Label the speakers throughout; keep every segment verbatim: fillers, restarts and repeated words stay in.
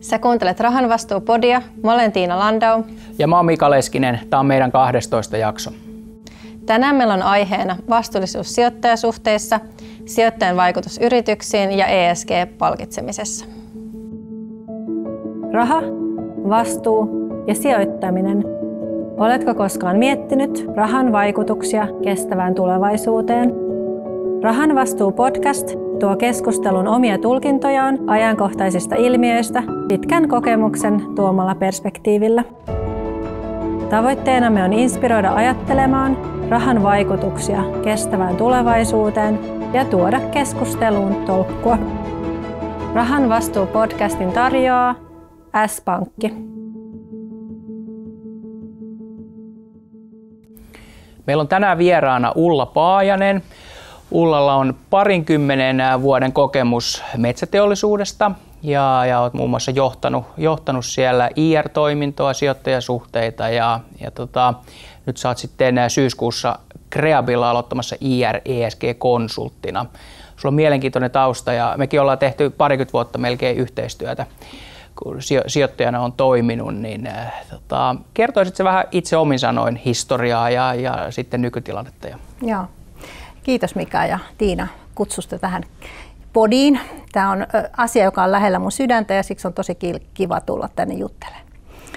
Speaker 1: Sä kuuntelet Rahan vastuu-podia. Mä olen Tiina Landau.
Speaker 2: Ja mä oon Mika Leskinen. Tää on meidän kahdestoista jakso.
Speaker 1: Tänään meillä on aiheena vastuullisuus sijoittajasuhteissa, sijoittajan vaikutus yrityksiin ja E S G-palkitsemisessa.
Speaker 3: Raha, vastuu ja sijoittaminen. Oletko koskaan miettinyt rahan vaikutuksia kestävään tulevaisuuteen? Rahan vastuu podcast tuo keskustelun omia tulkintojaan ajankohtaisista ilmiöistä pitkän kokemuksen tuomalla perspektiivillä. Tavoitteenamme on inspiroida ajattelemaan rahan vaikutuksia kestävään tulevaisuuteen ja tuoda keskusteluun tolkkua. Rahan vastuu podcastin tarjoaa S-Pankki.
Speaker 2: Meillä on tänään vieraana Ulla Paajanen. Ullalla on parinkymmenen vuoden kokemus metsäteollisuudesta ja, ja olet muun muassa johtanut, johtanut siellä I R-toimintoa, sijoittajasuhteita ja, ja tota, nyt sä oot sitten syyskuussa Kreabilla aloittamassa I R E S G-konsulttina. Sulla on mielenkiintoinen tausta ja mekin ollaan tehty parikymmentä vuotta melkein yhteistyötä, kun sijoittajana on toiminut, niin äh, tota, kertoisitko vähän itse omin sanoin historiaa ja, ja sitten nykytilannetta?
Speaker 3: Joo. Kiitos Mika ja Tiina kutsusta tähän podiin. Tämä on asia, joka on lähellä mun sydäntä ja siksi on tosi kiva tulla tänne juttelemaan.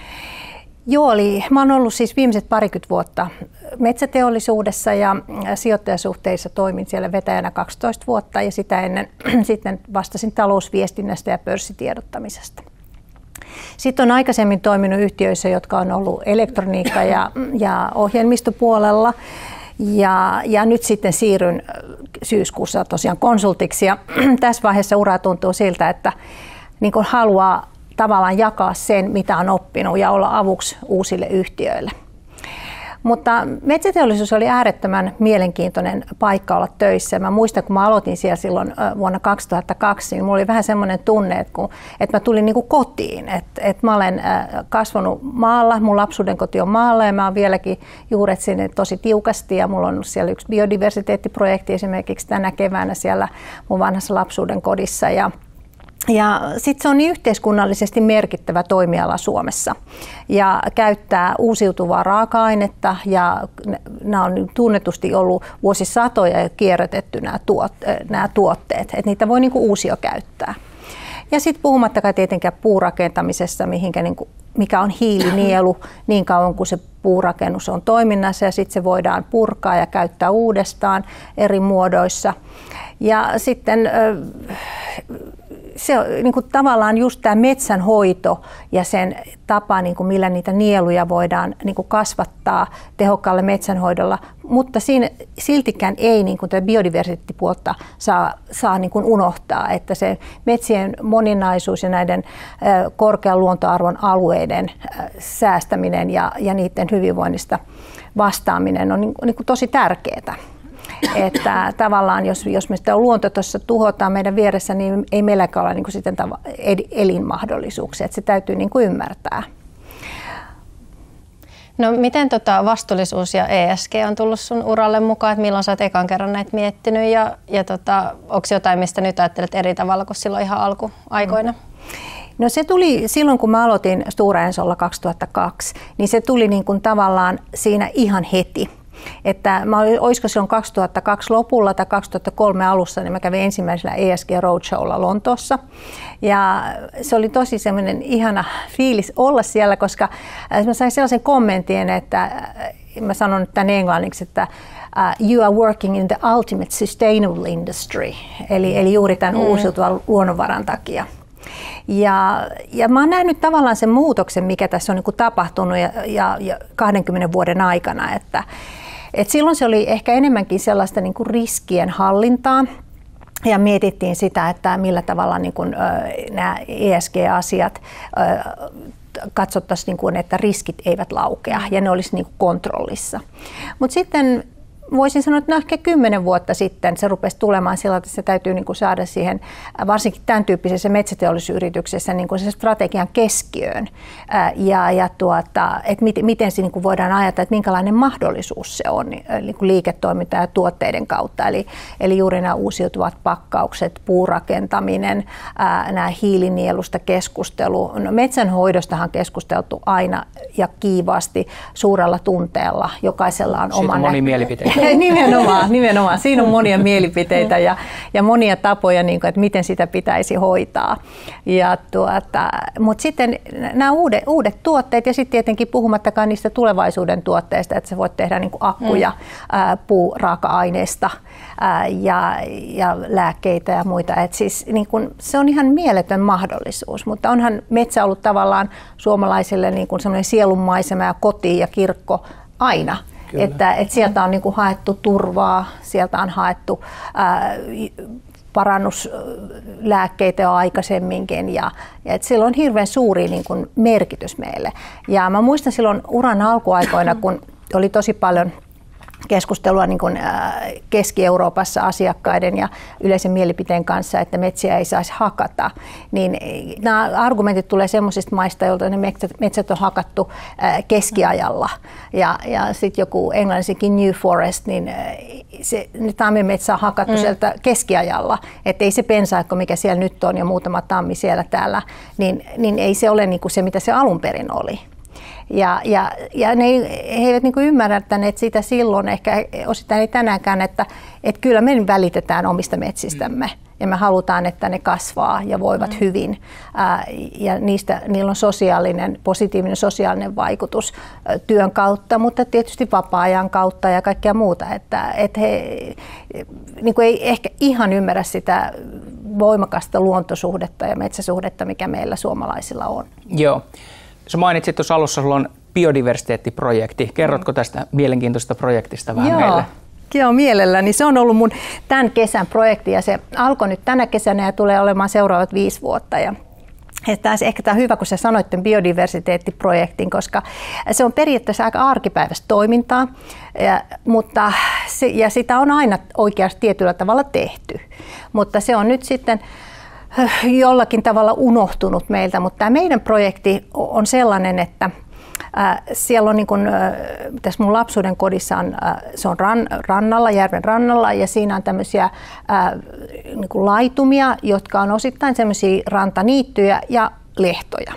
Speaker 3: Joo, eli mä oon ollut siis viimeiset parikymmentä vuotta metsäteollisuudessa ja sijoittajasuhteissa toimin siellä vetäjänä kaksitoista vuotta ja sitä ennen sitten vastasin talousviestinnästä ja pörssitiedottamisesta. Sitten on aikaisemmin toiminut yhtiöissä, jotka on ollut elektroniikka- ja, ja ohjelmistopuolella. Ja, ja nyt sitten siirryn syyskuussa tosiaan konsultiksi ja tässä vaiheessa ura tuntuu siltä, että niin kun haluaa tavallaan jakaa sen, mitä on oppinut ja olla avuksi uusille yhtiöille. Mutta metsäteollisuus oli äärettömän mielenkiintoinen paikka olla töissä. Mä muistan, kun mä aloitin siellä silloin vuonna kaksituhattakaksi, niin mulla oli vähän semmoinen tunne, että, kun, että mä tulin niin kuin kotiin. Että, että mä olen kasvanut maalla, mun lapsuuden koti on maalla ja mä oon vieläkin juuret sinne tosi tiukasti. Ja mulla on ollut siellä yksi biodiversiteettiprojekti esimerkiksi tänä keväänä siellä mun vanhassa lapsuuden kodissa. Ja Ja sitten se on niin yhteiskunnallisesti merkittävä toimiala Suomessa ja käyttää uusiutuvaa raaka-ainetta ja nämä on tunnetusti ollut vuosisatoja ja kierrätetty nämä, tuot, nämä tuotteet, että niitä voi niinku uusio käyttää. Ja sitten puhumattakaan tietenkään puurakentamisessa, mihinkä niinku, mikä on hiilinielu niin kauan kuin se puurakennus on toiminnassa ja sitten se voidaan purkaa ja käyttää uudestaan eri muodoissa. Ja sitten se on niin kuin tavallaan just tämä metsänhoito ja sen tapa, niin kuin millä niitä nieluja voidaan niin kuin kasvattaa tehokkaalla metsänhoidolla, mutta siinä siltikään ei niin kuin tätä biodiversiteettipuolta saa, saa niin kuin unohtaa, että se metsien moninaisuus ja näiden korkean luontoarvon alueiden säästäminen ja, ja niiden hyvinvoinnista vastaaminen on niin, niin kuin tosi tärkeää. Että tavallaan jos, jos me sitä luonto tuossa tuhotaan meidän vieressä, niin ei meilläkään ole niin kuin sitten elinmahdollisuuksia. Että se täytyy niin kuin ymmärtää.
Speaker 1: No miten tota vastuullisuus ja E S G on tullut sun uralle mukaan? Että milloin sä oot ekan kerran näitä miettinyt ja, ja tota, onko jotain, mistä nyt ajattelet eri tavalla kuin silloin ihan alkuaikoina?
Speaker 3: No se tuli silloin, kun mä aloitin Stora Ensolla kaksituhattakaksi, niin se tuli niin kuin tavallaan siinä ihan heti. Että mä olin, olisiko silloin kaksituhattakaksi lopulla tai kaksituhattakolme alussa, niin mä kävin ensimmäisellä E S G Roadshowlla Lontoossa. Ja se oli tosi semmoinen ihana fiilis olla siellä, koska mä sain sellaisen kommentin, että mä sanon tämän englanniksi, että uh, you are working in the ultimate sustainable industry, eli, eli juuri tämän mm. uusiutuvan luonnonvaran takia. Ja, ja mä oon nähnyt tavallaan sen muutoksen, mikä tässä on niin kuin tapahtunut ja, ja, ja kahdenkymmenen vuoden aikana, että et silloin se oli ehkä enemmänkin sellaista niin kuin riskien hallintaa ja mietittiin sitä, että millä tavalla niin kuin, nämä E S G-asiat katsottaisiin, niin kuin, että riskit eivät laukea ja ne olisi niin kuin kontrollissa. Mutta sitten voisin sanoa, että no ehkä kymmenen vuotta sitten se rupesi tulemaan sillä, että se täytyy niin kuin saada siihen, varsinkin tämän tyyppisessä metsäteollisuusyrityksessä niin kuin se strategian keskiöön. Ja, ja tuota, että miten, miten se niin kuin voidaan ajatella, että minkälainen mahdollisuus se on niin kuin liiketoiminta ja tuotteiden kautta. Eli, eli juuri nämä uusiutuvat pakkaukset, puurakentaminen, ää, nämä hiilinielusta keskustelu. No, metsänhoidostahan on keskusteltu aina ja kiivaasti suurella tunteella. Jokaisella on
Speaker 2: Siitä
Speaker 3: oma
Speaker 2: moni mielipiteitä.
Speaker 3: nimenomaan, nimenomaan. Siinä on monia mielipiteitä ja, ja monia tapoja, niin kuin, että miten sitä pitäisi hoitaa. Ja tuota, mutta sitten nämä uudet, uudet tuotteet ja sitten tietenkin puhumattakaan niistä tulevaisuuden tuotteista, että sä voit tehdä niin kuin akkuja mm. ää, puuraaka-aineista ää, ja, ja lääkkeitä ja muita. Et siis, niin kuin, se on ihan mieletön mahdollisuus, mutta onhan metsä ollut tavallaan suomalaisille niin kuin semmoinen sielunmaisema ja koti ja kirkko aina. Että, että sieltä on niin kuin haettu turvaa, sieltä on haettu ää, parannuslääkkeitä jo aikaisemminkin ja, ja että sillä on hirveän suuri niin kuin merkitys meille. Ja mä muistan silloin uran alkuaikoina, kun oli tosi paljon keskustelua niin kuin Keski-Euroopassa asiakkaiden ja yleisen mielipiteen kanssa, että metsiä ei saisi hakata, niin nämä argumentit tulee semmoisista maista, joilta ne metsät on hakattu keskiajalla. Ja, ja sitten joku englannisikin New Forest, niin se tammimetsä on hakattu mm. sieltä keskiajalla, että ei se pensaikko, mikä siellä nyt on ja muutama tammi siellä täällä, niin, niin ei se ole niin kuin se, mitä se alun perin oli. Ja, ja, ja ne, he eivät niin kuin ymmärtäneet sitä silloin, ehkä osittain ei tänäänkään, että, että kyllä me välitetään omista metsistämme mm. ja me halutaan, että ne kasvaa ja voivat mm. hyvin. Ää, ja niistä, niillä on sosiaalinen, positiivinen sosiaalinen vaikutus ä, työn kautta, mutta tietysti vapaa-ajan kautta ja kaikkea muuta. Että, että he niin kuin ei ehkä ihan ymmärrä sitä voimakasta luontosuhdetta ja metsäsuhdetta, mikä meillä suomalaisilla on.
Speaker 2: Joo. Sä mainitsit tuossa alussa, sulla on biodiversiteettiprojekti. Kerrotko tästä mielenkiintoisesta projektista vähän
Speaker 3: Joo.
Speaker 2: meille?
Speaker 3: Joo, mielelläni. Se on ollut mun tämän kesän projekti ja se alkoi nyt tänä kesänä ja tulee olemaan seuraavat viisi vuotta. Ja Tämä ehkä tämä on hyvä, kun sä sanoit tämän biodiversiteettiprojektin, koska se on periaatteessa aika arkipäiväistä toimintaa, ja, mutta se, ja sitä on aina oikeasti tietyllä tavalla tehty, mutta se on nyt sitten jollakin tavalla unohtunut meiltä, mutta tämä meidän projekti on sellainen, että Äh, siellä on niin kuin, äh, tässä mun lapsuuden kodissa on, äh, se on ran, rannalla, järven rannalla ja siinä on tämmöisiä äh, niin kuin laitumia, jotka on osittain semmoisia rantaniittyjä ja lehtoja.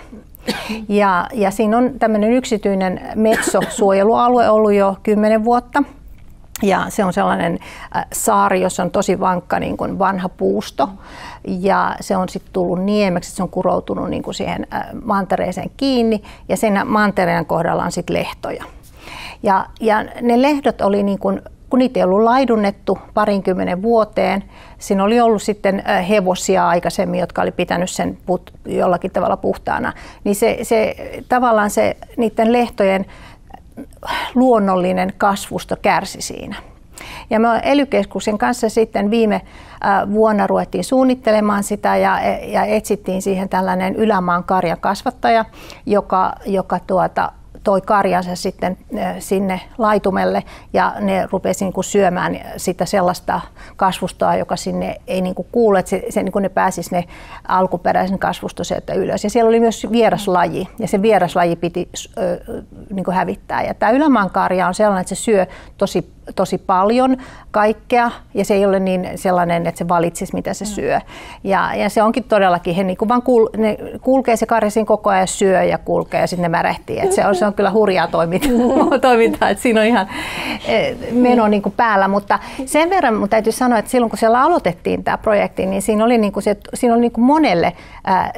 Speaker 3: Ja, ja siinä on tämmöinen yksityinen metsosuojelualue ollut jo kymmenen vuotta. Ja se on sellainen äh, saari, jossa on tosi vankka niin kuin vanha puusto ja se on sitten tullut niemeksi, se on kuroutunut niin kuin siihen äh, mantereeseen kiinni ja sen mantereen kohdalla on sitten lehtoja. Ja, ja ne lehdot oli niin kuin, kun niitä ei ollut laidunnettu parinkymmenen vuoteen, siinä oli ollut sitten äh, hevosia aikaisemmin, jotka oli pitänyt sen put, jollakin tavalla puhtaana, niin se, se tavallaan se niiden lehtojen luonnollinen kasvusto kärsi siinä. Ja me E L Y-keskuksen kanssa sitten viime vuonna ruvettiin suunnittelemaan sitä ja, ja etsittiin siihen tällainen ylämaan karjan kasvattaja, joka, joka tuota, toi karjansa sitten sinne laitumelle ja ne rupesi niin kuin syömään sitä sellaista kasvustoa, joka sinne ei niin kuin kuulu, että se, se, niin kuin ne pääsisi ne alkuperäisen kasvusto sieltä ylös. Ja siellä oli myös vieraslaji ja se vieraslaji piti ö, niin kuin hävittää. Ja tämä ylämaankarja on sellainen, että se syö tosi tosi paljon kaikkea ja se ei ole niin sellainen, että se valitsisi mitä se syö. Ja, ja se onkin todellakin, he niin kuin vaan kul, ne kulkee se karja siinä koko ajan syö ja kulkee ja sitten ne märehtii. Et se, on, se on kyllä hurjaa toimintaa, että siinä on ihan meno niin kuin päällä, mutta sen verran mun täytyy sanoa, että silloin kun siellä aloitettiin tämä projekti, niin siinä oli, niin kuin se, siinä oli niin kuin monelle ää,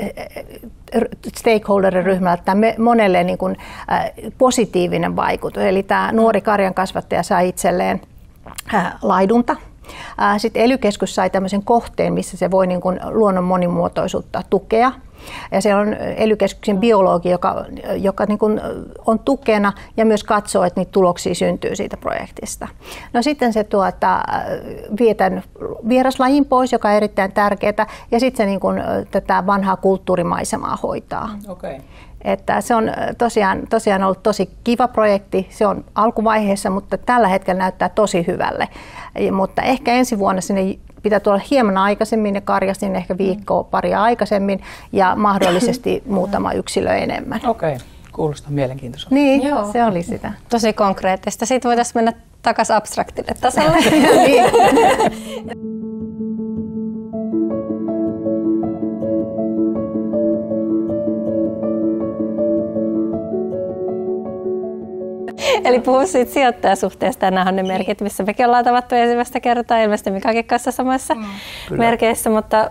Speaker 3: stakeholder-ryhmällä monelle niin kuin, ä, positiivinen vaikutus. Eli tämä nuori karjan kasvattaja sai itselleen ä, laidunta. Sitten E L Y-keskus sai tämmöisen kohteen, missä se voi niin kuin, luonnon monimuotoisuutta tukea. Ja siellä on E L Y-keskuksen biologi, joka, joka niin kuin on tukena ja myös katsoo, että niitä tuloksia syntyy siitä projektista. No sitten se tuota, vie tämän vieraslajin pois, joka on erittäin tärkeää, ja sitten se niin kuin tätä vanhaa kulttuurimaisemaa hoitaa.
Speaker 2: Okay.
Speaker 3: Että se on tosiaan, tosiaan ollut tosi kiva projekti. Se on alkuvaiheessa, mutta tällä hetkellä näyttää tosi hyvälle. Mutta ehkä ensi vuonna sinne pitää tulla hieman aikaisemmin ja karjasin ehkä viikkoa paria aikaisemmin ja mahdollisesti muutama yksilö enemmän.
Speaker 2: Okei, okay. Kuulostaa mielenkiintoiselta.
Speaker 3: Niin, joo. Se oli sitä.
Speaker 1: Tosi konkreettista. Sitten voitaisiin mennä takaisin abstraktille tasolle.
Speaker 3: Niin.
Speaker 1: Eli puhuu siitä sijoittajasuhteesta, ja nämä on ne merkit, missä mekin ollaan tavattu ensimmäistä kertaa, ilmeisesti Mikakin kanssa samassa mm, merkeissä, mutta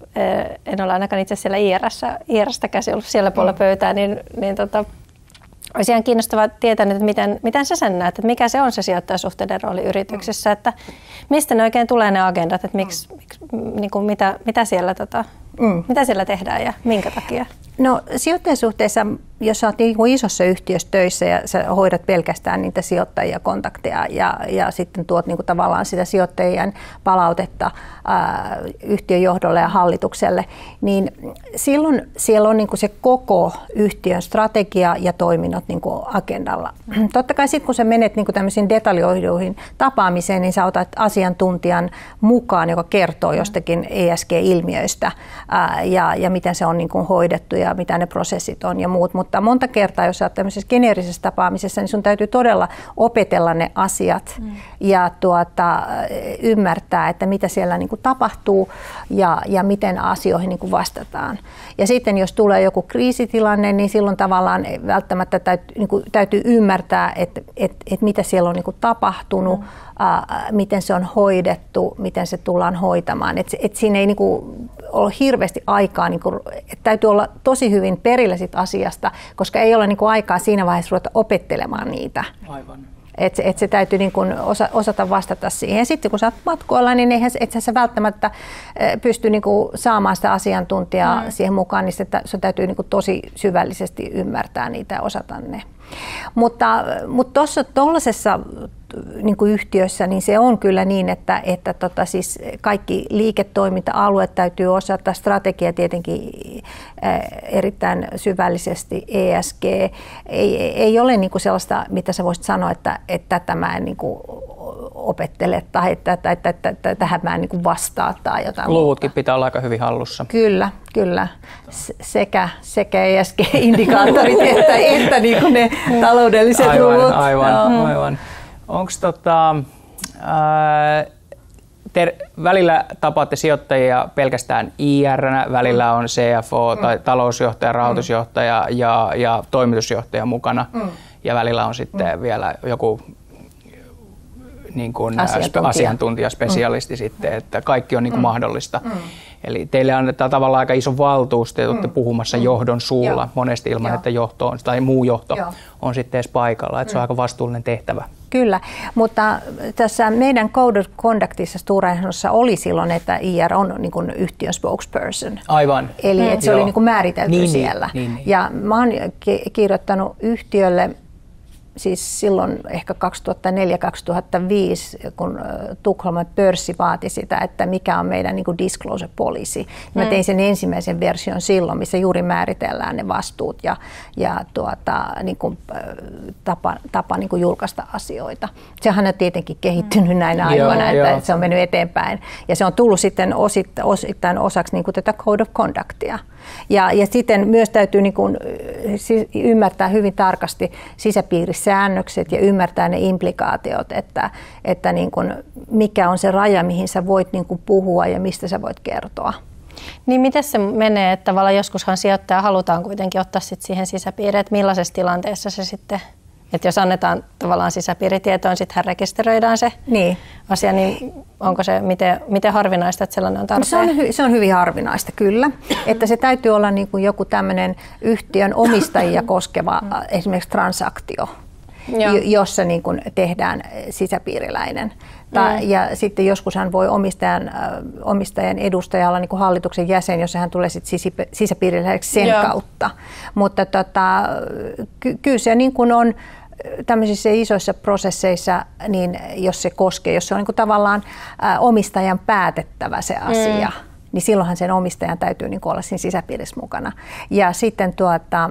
Speaker 1: en ole ainakaan itse siellä I R:ssä, I R:stä käsi ollut siellä puolella mm. pöytää, niin, niin tota, olisi ihan kiinnostavaa tietää, että miten, miten sä sen näet, että mikä se on se sijoittajasuhteiden rooli yrityksissä, että mistä ne oikein tulee ne agendat, että miksi, miksi, niin kuin mitä, mitä, siellä, tota, mm. mitä siellä tehdään ja minkä takia?
Speaker 3: No sijoittajasuhteissa, jos olet niin kuin isossa yhtiössä töissä ja sä hoidat pelkästään niitä sijoittajia kontakteja ja, ja sitten tuot niin kuin tavallaan sitä sijoittajien palautetta ää, yhtiön johdolle ja hallitukselle, niin silloin siellä on niin kuin se koko yhtiön strategia ja toiminnot niin kuin agendalla. Totta kai sitten kun sä menet niin kuin tämmöisiin detaljoiduihin tapaamiseen, niin sä otat asiantuntijan mukaan, joka kertoo jostakin E S G-ilmiöistä ää, ja, ja miten se on niin kuin hoidettu ja mitä ne prosessit on ja muut. Mutta monta kertaa, jos olet tämmöisessä geneerisessä tapaamisessa, niin sun täytyy todella opetella ne asiat mm. ja tuota, ymmärtää, että mitä siellä niin kuin tapahtuu ja, ja miten asioihin niin kuin vastataan. Ja sitten jos tulee joku kriisitilanne, niin silloin tavallaan välttämättä täytyy, niin kuin, täytyy ymmärtää, että, että, että mitä siellä on niin kuin tapahtunut, mm. ää, miten se on hoidettu, miten se tullaan hoitamaan. Että et siinä ei niin kuin ole hirveästi aikaa, niin kuin, että täytyy olla tosi hyvin perillä sit asiasta, koska ei ole niin kuin aikaa siinä vaiheessa ruveta opettelemaan niitä. Aivan. Että et se täytyy niin kuin osa, osata vastata siihen. Sitten kun sä oot matkoilla, niin eihän et sä välttämättä pysty niin kuin saamaan sitä asiantuntijaa mm. siihen mukaan, niin se, se täytyy niin kuin tosi syvällisesti ymmärtää niitä ja osata ne. Mutta, mutta tuossa tuollaisessa niin kuin yhtiössä, niin se on kyllä niin, että, että tota, siis kaikki liiketoiminta-alueet täytyy osata, strategia tietenkin erittäin syvällisesti, E S G. Ei, ei ole niin kuin sellaista, mitä sä voisit sanoa, että, että tätä mä en niin kuin opettele tai että, että, että, että, että tähän mä en niin kuin vastaa tai jotain.
Speaker 2: Luvutkin pitää olla aika hyvin hallussa.
Speaker 3: Kyllä, kyllä. Sekä, sekä E S G-indikaattorit että, että niin kuin ne taloudelliset
Speaker 2: aivan,
Speaker 3: luvut.
Speaker 2: Aivan, no. aivan. Onko tota, ter, välillä tapaatte sijoittajia pelkästään I R:nä, välillä on C F O tai talousjohtaja, rahoitusjohtaja ja, ja toimitusjohtaja mukana mm. ja välillä on sitten mm. vielä joku niin kuin asiantuntija, asiantuntija spesialisti mm. sitten, että kaikki on niin kuin mm. mahdollista. Mm. Eli teille annetaan tavallaan aika iso valtuus, te olette mm. puhumassa mm. johdon suulla Joo. monesti ilman, Joo. että johto on, tai muu johto Joo. on sitten edes paikalla. Että mm. se on aika vastuullinen tehtävä.
Speaker 3: Kyllä, mutta tässä meidän Code of Conductissa Stora Ensossa oli silloin, että I R on niin kuin yhtiön spokesperson.
Speaker 2: Aivan.
Speaker 3: Eli mm. että se Joo. oli niin kuin määritelty
Speaker 2: niin,
Speaker 3: siellä.
Speaker 2: Niin, niin.
Speaker 3: Ja mä oon kirjoittanut yhtiölle siis silloin ehkä kaksituhattaneljä kaksituhattaviisi, kun Tukholman pörssi vaati sitä, että mikä on meidän niin kuin disclosure policy. Mm. Mä tein sen ensimmäisen version silloin, missä juuri määritellään ne vastuut ja, ja tuota, niin kuin, tapa, tapa niin kuin julkaista asioita. Sehän on tietenkin kehittynyt mm. näinä aikoina, että joo. se on mennyt eteenpäin. Ja se on tullut sitten osittain, osittain osaksi niin kuin tätä Code of Conductia. Ja, ja sitten myös täytyy niin kuin ymmärtää hyvin tarkasti sisäpiirisäännökset ja ymmärtää ne implikaatiot, että, että niin kuin mikä on se raja, mihin sä voit niin kuin puhua ja mistä sä voit kertoa.
Speaker 1: Niin miten se menee, että tavallaan joskushan sijoittaja halutaan kuitenkin ottaa sit siihen sisäpiiriin, että millaisessa tilanteessa se sitten, että jos annetaan tavallaan sisäpiiritietoon, sitten rekisteröidään se niin. asia, niin onko se miten, miten harvinaista, että sellainen on tarpeen?
Speaker 3: Se on, se on hyvin harvinaista, kyllä. Että se täytyy olla niin kuin joku tämmöinen yhtiön omistajia koskeva esimerkiksi transaktio, Joo. jossa niin kuin tehdään sisäpiiriläinen. Ta- mm. Ja sitten joskushan voi omistajan, omistajan edustaja olla niin kuin hallituksen jäsen, jos hän tulee sit sisäpiiriläiseksi sen Joo. kautta. Mutta tota, ky- kyllä se niin kuin on tämmöisissä isoissa prosesseissa, niin jos se koskee, jos se on niin kuin tavallaan omistajan päätettävä se asia, mm. niin silloinhan sen omistajan täytyy niin kuin olla siinä sisäpiirissä mukana. Ja sitten tuota,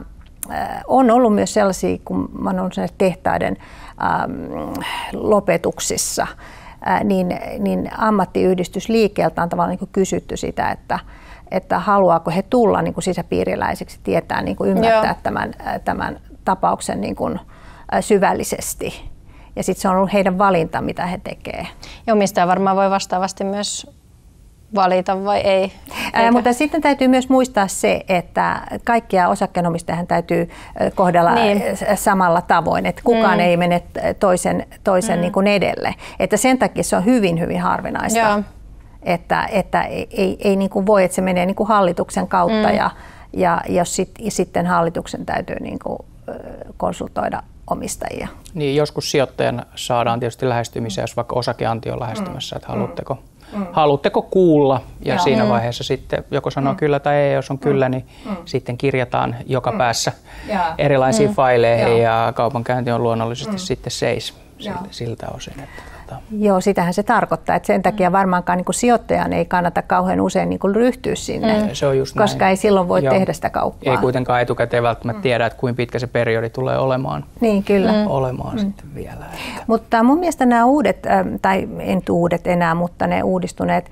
Speaker 3: on ollut myös sellaisia, kun mä olen ollut tehtaiden ähm, lopetuksissa, äh, niin, niin ammattiyhdistysliikkeeltä on tavallaan niin kuin kysytty sitä, että, että haluaako he tulla niin kuin sisäpiiriläiseksi, tietää, niin kuin ymmärtää tämän, tämän tapauksen niin kuin syvällisesti. Ja sitten se on ollut heidän valinta, mitä he tekevät.
Speaker 1: Ja omistaja varmaan voi vastaavasti myös valita vai ei?
Speaker 3: Ää, mutta sitten täytyy myös muistaa se, että kaikkia osakkeenomistajan täytyy kohdella niin. samalla tavoin, että kukaan mm. ei mene toisen, toisen mm. niin kuin edelle. Että sen takia se on hyvin, hyvin harvinaista. Joo. Että, että ei, ei, ei niin kuin voi, että se menee niin kuin hallituksen kautta mm. ja, ja jos sit, ja sitten hallituksen täytyy niin kuin konsultoida omistajia.
Speaker 2: Niin, joskus sijoittajan saadaan tietysti lähestymiseen, jos vaikka osakeanti on lähestymässä, että haluatteko, mm. haluatteko kuulla ja Joo. siinä vaiheessa sitten joko sanoo mm. kyllä tai ei, jos on kyllä, niin mm. sitten kirjataan joka mm. päässä ja. erilaisiin mm. faileihin ja. ja kaupankäynti on luonnollisesti mm. sitten seis siltä, siltä osin. Että
Speaker 3: Joo, sitähän se tarkoittaa, että sen takia varmaankaan niin kuin sijoittajan ei kannata kauhean usein niin kuin ryhtyä sinne, mm.
Speaker 2: se on just
Speaker 3: koska
Speaker 2: näin.
Speaker 3: ei silloin voi
Speaker 2: Joo.
Speaker 3: tehdä sitä kauppaa.
Speaker 2: Ei kuitenkaan etukäteen välttämättä mm. tiedä, että kuinka pitkä se periodi tulee olemaan,
Speaker 3: niin, kyllä.
Speaker 2: Mm. olemaan mm. sitten vielä. Että.
Speaker 3: Mutta mun mielestä nämä uudet, tai en uudet enää, mutta ne uudistuneet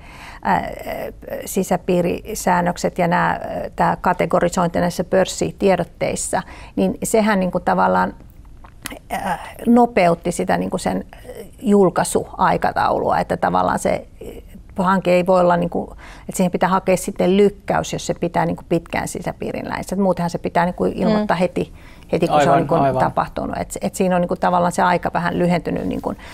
Speaker 3: sisäpiirisäännökset ja nämä, tämä kategorisointi näissä pörssitiedotteissa, niin sehän niin kuin tavallaan nopeutti sitä niin kuin sen julkaisuaikataulua, että tavallaan se hanke ei voi olla, niin kuin, että siihen pitää hakea sitten lykkäys, jos se pitää niin kuin pitkään sisäpiiriläisessä. Muutenhan se pitää niin kuin ilmoittaa mm. heti, heti, kun aivan, se on niin kuin tapahtunut. Et, et siinä on niin kuin tavallaan se aika vähän lyhentynyt niin kuin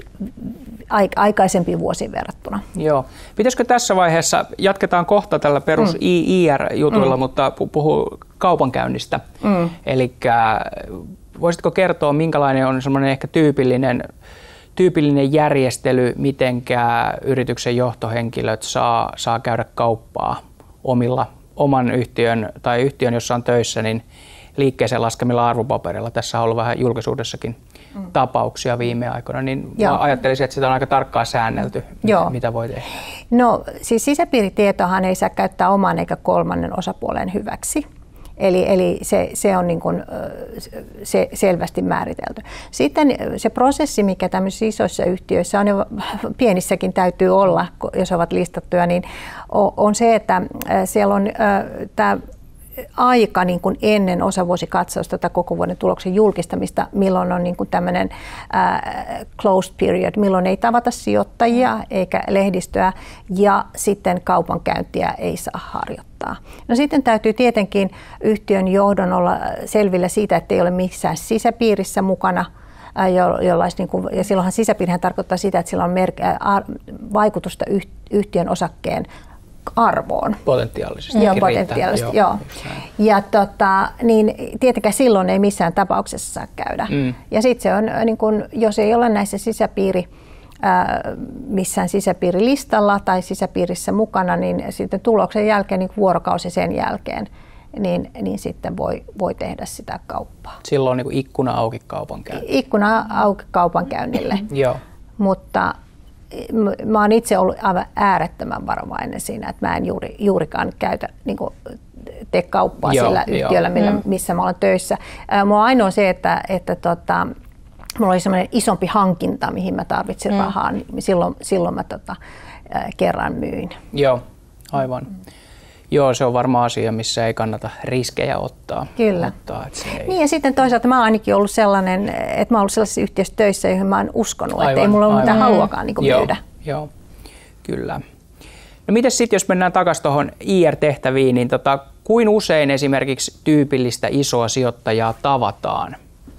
Speaker 3: aikaisempiin vuosiin verrattuna.
Speaker 2: Joo. Pitäisikö tässä vaiheessa, jatketaan kohta tällä perus mm. I R-jutuilla, mm. mutta puhuu kaupankäynnistä. Mm. Elikkä voisitko kertoa, minkälainen on semmoinen ehkä tyypillinen, tyypillinen järjestely, mitenkä yrityksen johtohenkilöt saa, saa käydä kauppaa omilla, oman yhtiön tai yhtiön, jossa on töissä, niin liikkeeseen laskemilla arvopaperilla. Tässä on ollut vähän julkisuudessakin mm. tapauksia viime aikoina, niin ajattelisin, että sitä on aika tarkkaan säännelty, mitä, mitä voi tehdä.
Speaker 3: No siis sisäpiiritietoahan ei saa käyttää oman eikä kolmannen osapuolen hyväksi. Eli, eli se, se on niin kuin, se selvästi määritelty. Sitten se prosessi, mikä tämmöisissä isoissa yhtiöissä on, ja pienissäkin täytyy olla, jos ovat listattuja, niin on se, että siellä on tämä aika niin kuin ennen osavuosikatsausta tai koko vuoden tuloksen julkistamista, milloin on niin kuin tämmöinen äh, closed period, milloin ei tavata sijoittajia eikä lehdistöä ja sitten kaupankäyntiä ei saa harjoittaa. No sitten täytyy tietenkin yhtiön johdon olla selvillä siitä, että ei ole missään sisäpiirissä mukana, jollais, niin kuin, ja silloinhan sisäpiirihän tarkoittaa sitä, että sillä on merk- äh, vaikutusta yhtiön osakkeen arvoon.
Speaker 2: Potentiaalisesti.
Speaker 3: Joo, potentiaalisesti, joo. Ja tota, niin tietenkään silloin ei missään tapauksessa saa käydä. Mm. Ja sitten se on, niin kun, jos ei ole näissä sisäpiiri, ää, missään sisäpiirilistalla tai sisäpiirissä mukana, niin sitten tuloksen jälkeen, niin vuorokausi sen jälkeen, niin, niin sitten voi, voi tehdä sitä kauppaa.
Speaker 2: Silloin on niin kuin ikkuna auki kaupankäynnille.
Speaker 3: Ikkuna auki kaupankäynnille.
Speaker 2: Joo.
Speaker 3: Mutta mä oon itse ollut aivan äärettömän varovainen siinä, että mä en juuri, juurikaan käytä, niin kuin, tee kauppaa joo, sillä yhtiöllä, millä, missä mä olen töissä. Mulla on ainoa se, että, että tota, mulla oli semmoinen isompi hankinta, mihin mä tarvitsin mm. rahaa, niin silloin, silloin mä tota, kerran myin.
Speaker 2: Joo, aivan. Mm. Joo, se on varmaan asia, missä ei kannata riskejä ottaa.
Speaker 3: Kyllä.
Speaker 2: Ottaa, että se ei...
Speaker 3: Niin ja sitten toisaalta mä oon ainakin ollut sellainen, että mä oon ollut sellaisessa yhtiössä töissä, joihin mä oon uskonut, aivan, että ei mulla ole mitään haluakaan niin kuin
Speaker 2: joo,
Speaker 3: myydä.
Speaker 2: Joo, kyllä. No mites sitten, jos mennään takaisin tuohon I R-tehtäviin, niin tota, kuin usein esimerkiksi tyypillistä isoa sijoittajaa tavataan?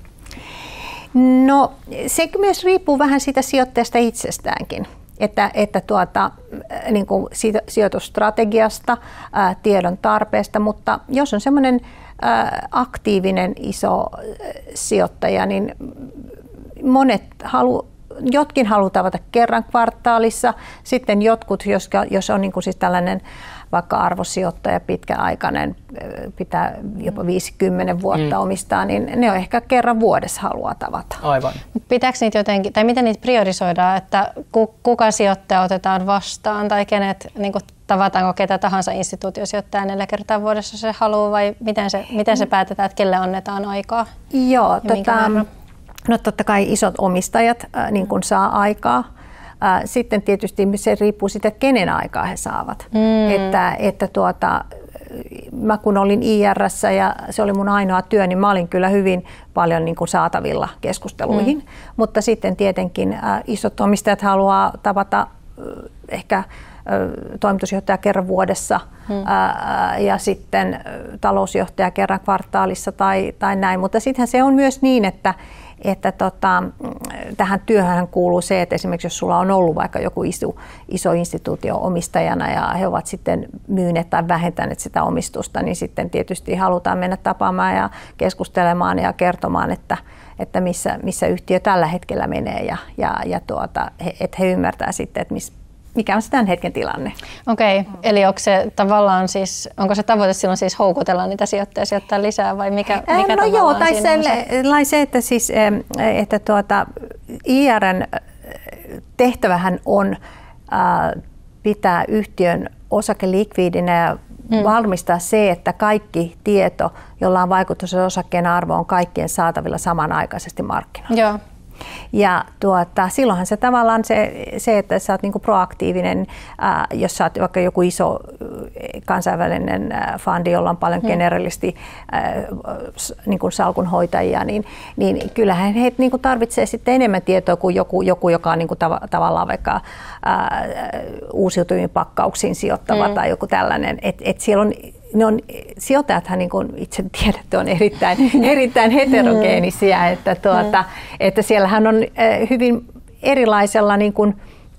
Speaker 3: No se myös riippuu vähän siitä sijoittajasta itsestäänkin. Että, että tuota, niin kuin sijoitusstrategiasta, ää, tiedon tarpeesta, mutta jos on semmoinen ää, aktiivinen iso sijoittaja, niin monet halu, jotkin haluaa tavata kerran kvartaalissa, sitten jotkut, jos, jos on niin kuin siis tällainen vaikka arvosijoittaja pitkäaikainen, pitää jopa viisikymmentä vuotta mm. omistaa, niin ne on ehkä kerran vuodessa haluaa tavata.
Speaker 2: Aivan.
Speaker 1: Pitääkö niitä jotenkin, tai miten niitä priorisoidaan, että kuka sijoittaja otetaan vastaan tai kenet, niin kuin tavataanko ketä tahansa instituutiosijoittaja neljä kertaa vuodessa se haluaa vai miten se, miten se päätetään, että kelle annetaan aikaa?
Speaker 3: Joo, tota, no totta kai isot omistajat äh, niin kuin saa aikaa. Äh, sitten tietysti se riippuu siitä, että kenen aikaa he saavat. Mm. Että, että tuota, mä kun olin I R:ssä ja se oli mun ainoa työ, niin mä olin kyllä hyvin paljon niin kuin saatavilla keskusteluihin. Mm. Mutta sitten tietenkin äh, isot omistajat haluaa tavata äh, ehkä toimitusjohtaja kerran vuodessa hmm. ää, ja sitten talousjohtaja kerran kvartaalissa tai, tai näin. Mutta sittenhän se on myös niin, että, että tota, tähän työhön kuuluu se, että esimerkiksi jos sulla on ollut vaikka joku iso, iso instituutio omistajana ja he ovat sitten myyneet tai vähentäneet sitä omistusta, niin sitten tietysti halutaan mennä tapaamaan ja keskustelemaan ja kertomaan, että, että missä, missä yhtiö tällä hetkellä menee ja, ja, ja tuota, että he ymmärtää sitten, että missä mikä on se tämän hetken tilanne. Okei,
Speaker 1: okay. Eli onko se tavallaan siis, onko se tavoite silloin siis houkutella niitä sijoittajia sijoittaa lisää vai mikä, mikä
Speaker 3: no joo, tai
Speaker 1: se,
Speaker 3: se, se, että, siis, että tuota, I R:n tehtävähän on äh, pitää yhtiön osake likviidinä ja mm. varmistaa se, että kaikki tieto, jolla on vaikutus osakkeen arvoon, on kaikkien saatavilla samanaikaisesti markkinoilla. Joo. Ja tuota, silloinhan se tavallaan se, se että sä oot niinku proaktiivinen, ää, jos sä oot vaikka joku iso kansainvälinen ää, fundi, jolla on paljon generalisti ää, niinku salkunhoitajia, niin, niin kyllähän he niinku tarvitsee sitten enemmän tietoa kuin joku, joku joka on niinku tav- tavallaan vaikka ää, uusiutuviin pakkauksiin sijoittava mm. tai joku tällainen. Et, et siellä on Ne on, sijoittajathan, niin kuin itse tiedätte, on erittäin, erittäin heterogeenisiä, että, tuota, että siellähän on hyvin erilaisella niin kuin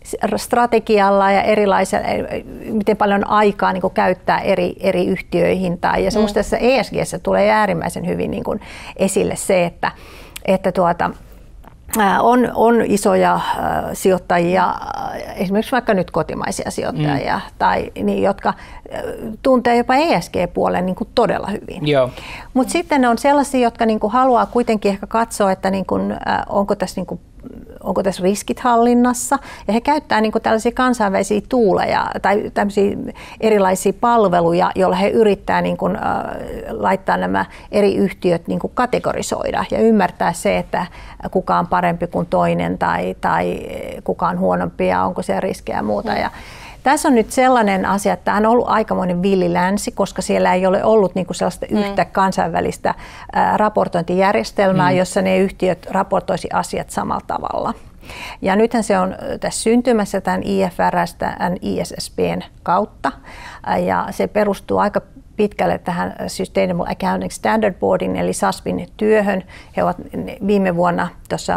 Speaker 3: strategialla ja erilaisella, miten paljon aikaa niin kuin käyttää eri, eri yhtiöihin. Tai, ja semmoista tässä E S G:ssä tulee äärimmäisen hyvin niin kuin esille se, että, että tuota, On, on isoja äh, sijoittajia, esimerkiksi vaikka nyt kotimaisia sijoittajia, mm. tai niin, jotka äh, tuntee jopa E S G-puolen niin kuin todella hyvin. Mutta sitten on sellaisia, jotka niin kuin haluaa kuitenkin ehkä katsoa, että niin kuin, äh, onko tässä niin kuin onko tässä riskit hallinnassa, ja he käyttää niin kuin tällaisia kansainvälisiä tuuleja tai tämmöisiä erilaisia palveluja, joilla he yrittää niin kuin, äh, laittaa nämä eri yhtiöt niin kuin kategorisoida ja ymmärtää se, että kuka on parempi kuin toinen tai, tai kuka on huonompi ja onko siellä riskejä ja muuta. Ja tässä on nyt sellainen asia, että tämä on ollut aikamoinen villilänsi, koska siellä ei ole ollut niinku sellaista mm. yhtä kansainvälistä ää, raportointijärjestelmää, mm. jossa ne yhtiöt raportoisi asiat samalla tavalla. Ja nythän se on tässä syntymässä tämän I F R S, tämän I S S P:n kautta, ja se perustuu aika pitkälle tähän Sustainable Accounting Standard Boardin eli S A S B:n työhön. He ovat viime vuonna tuossa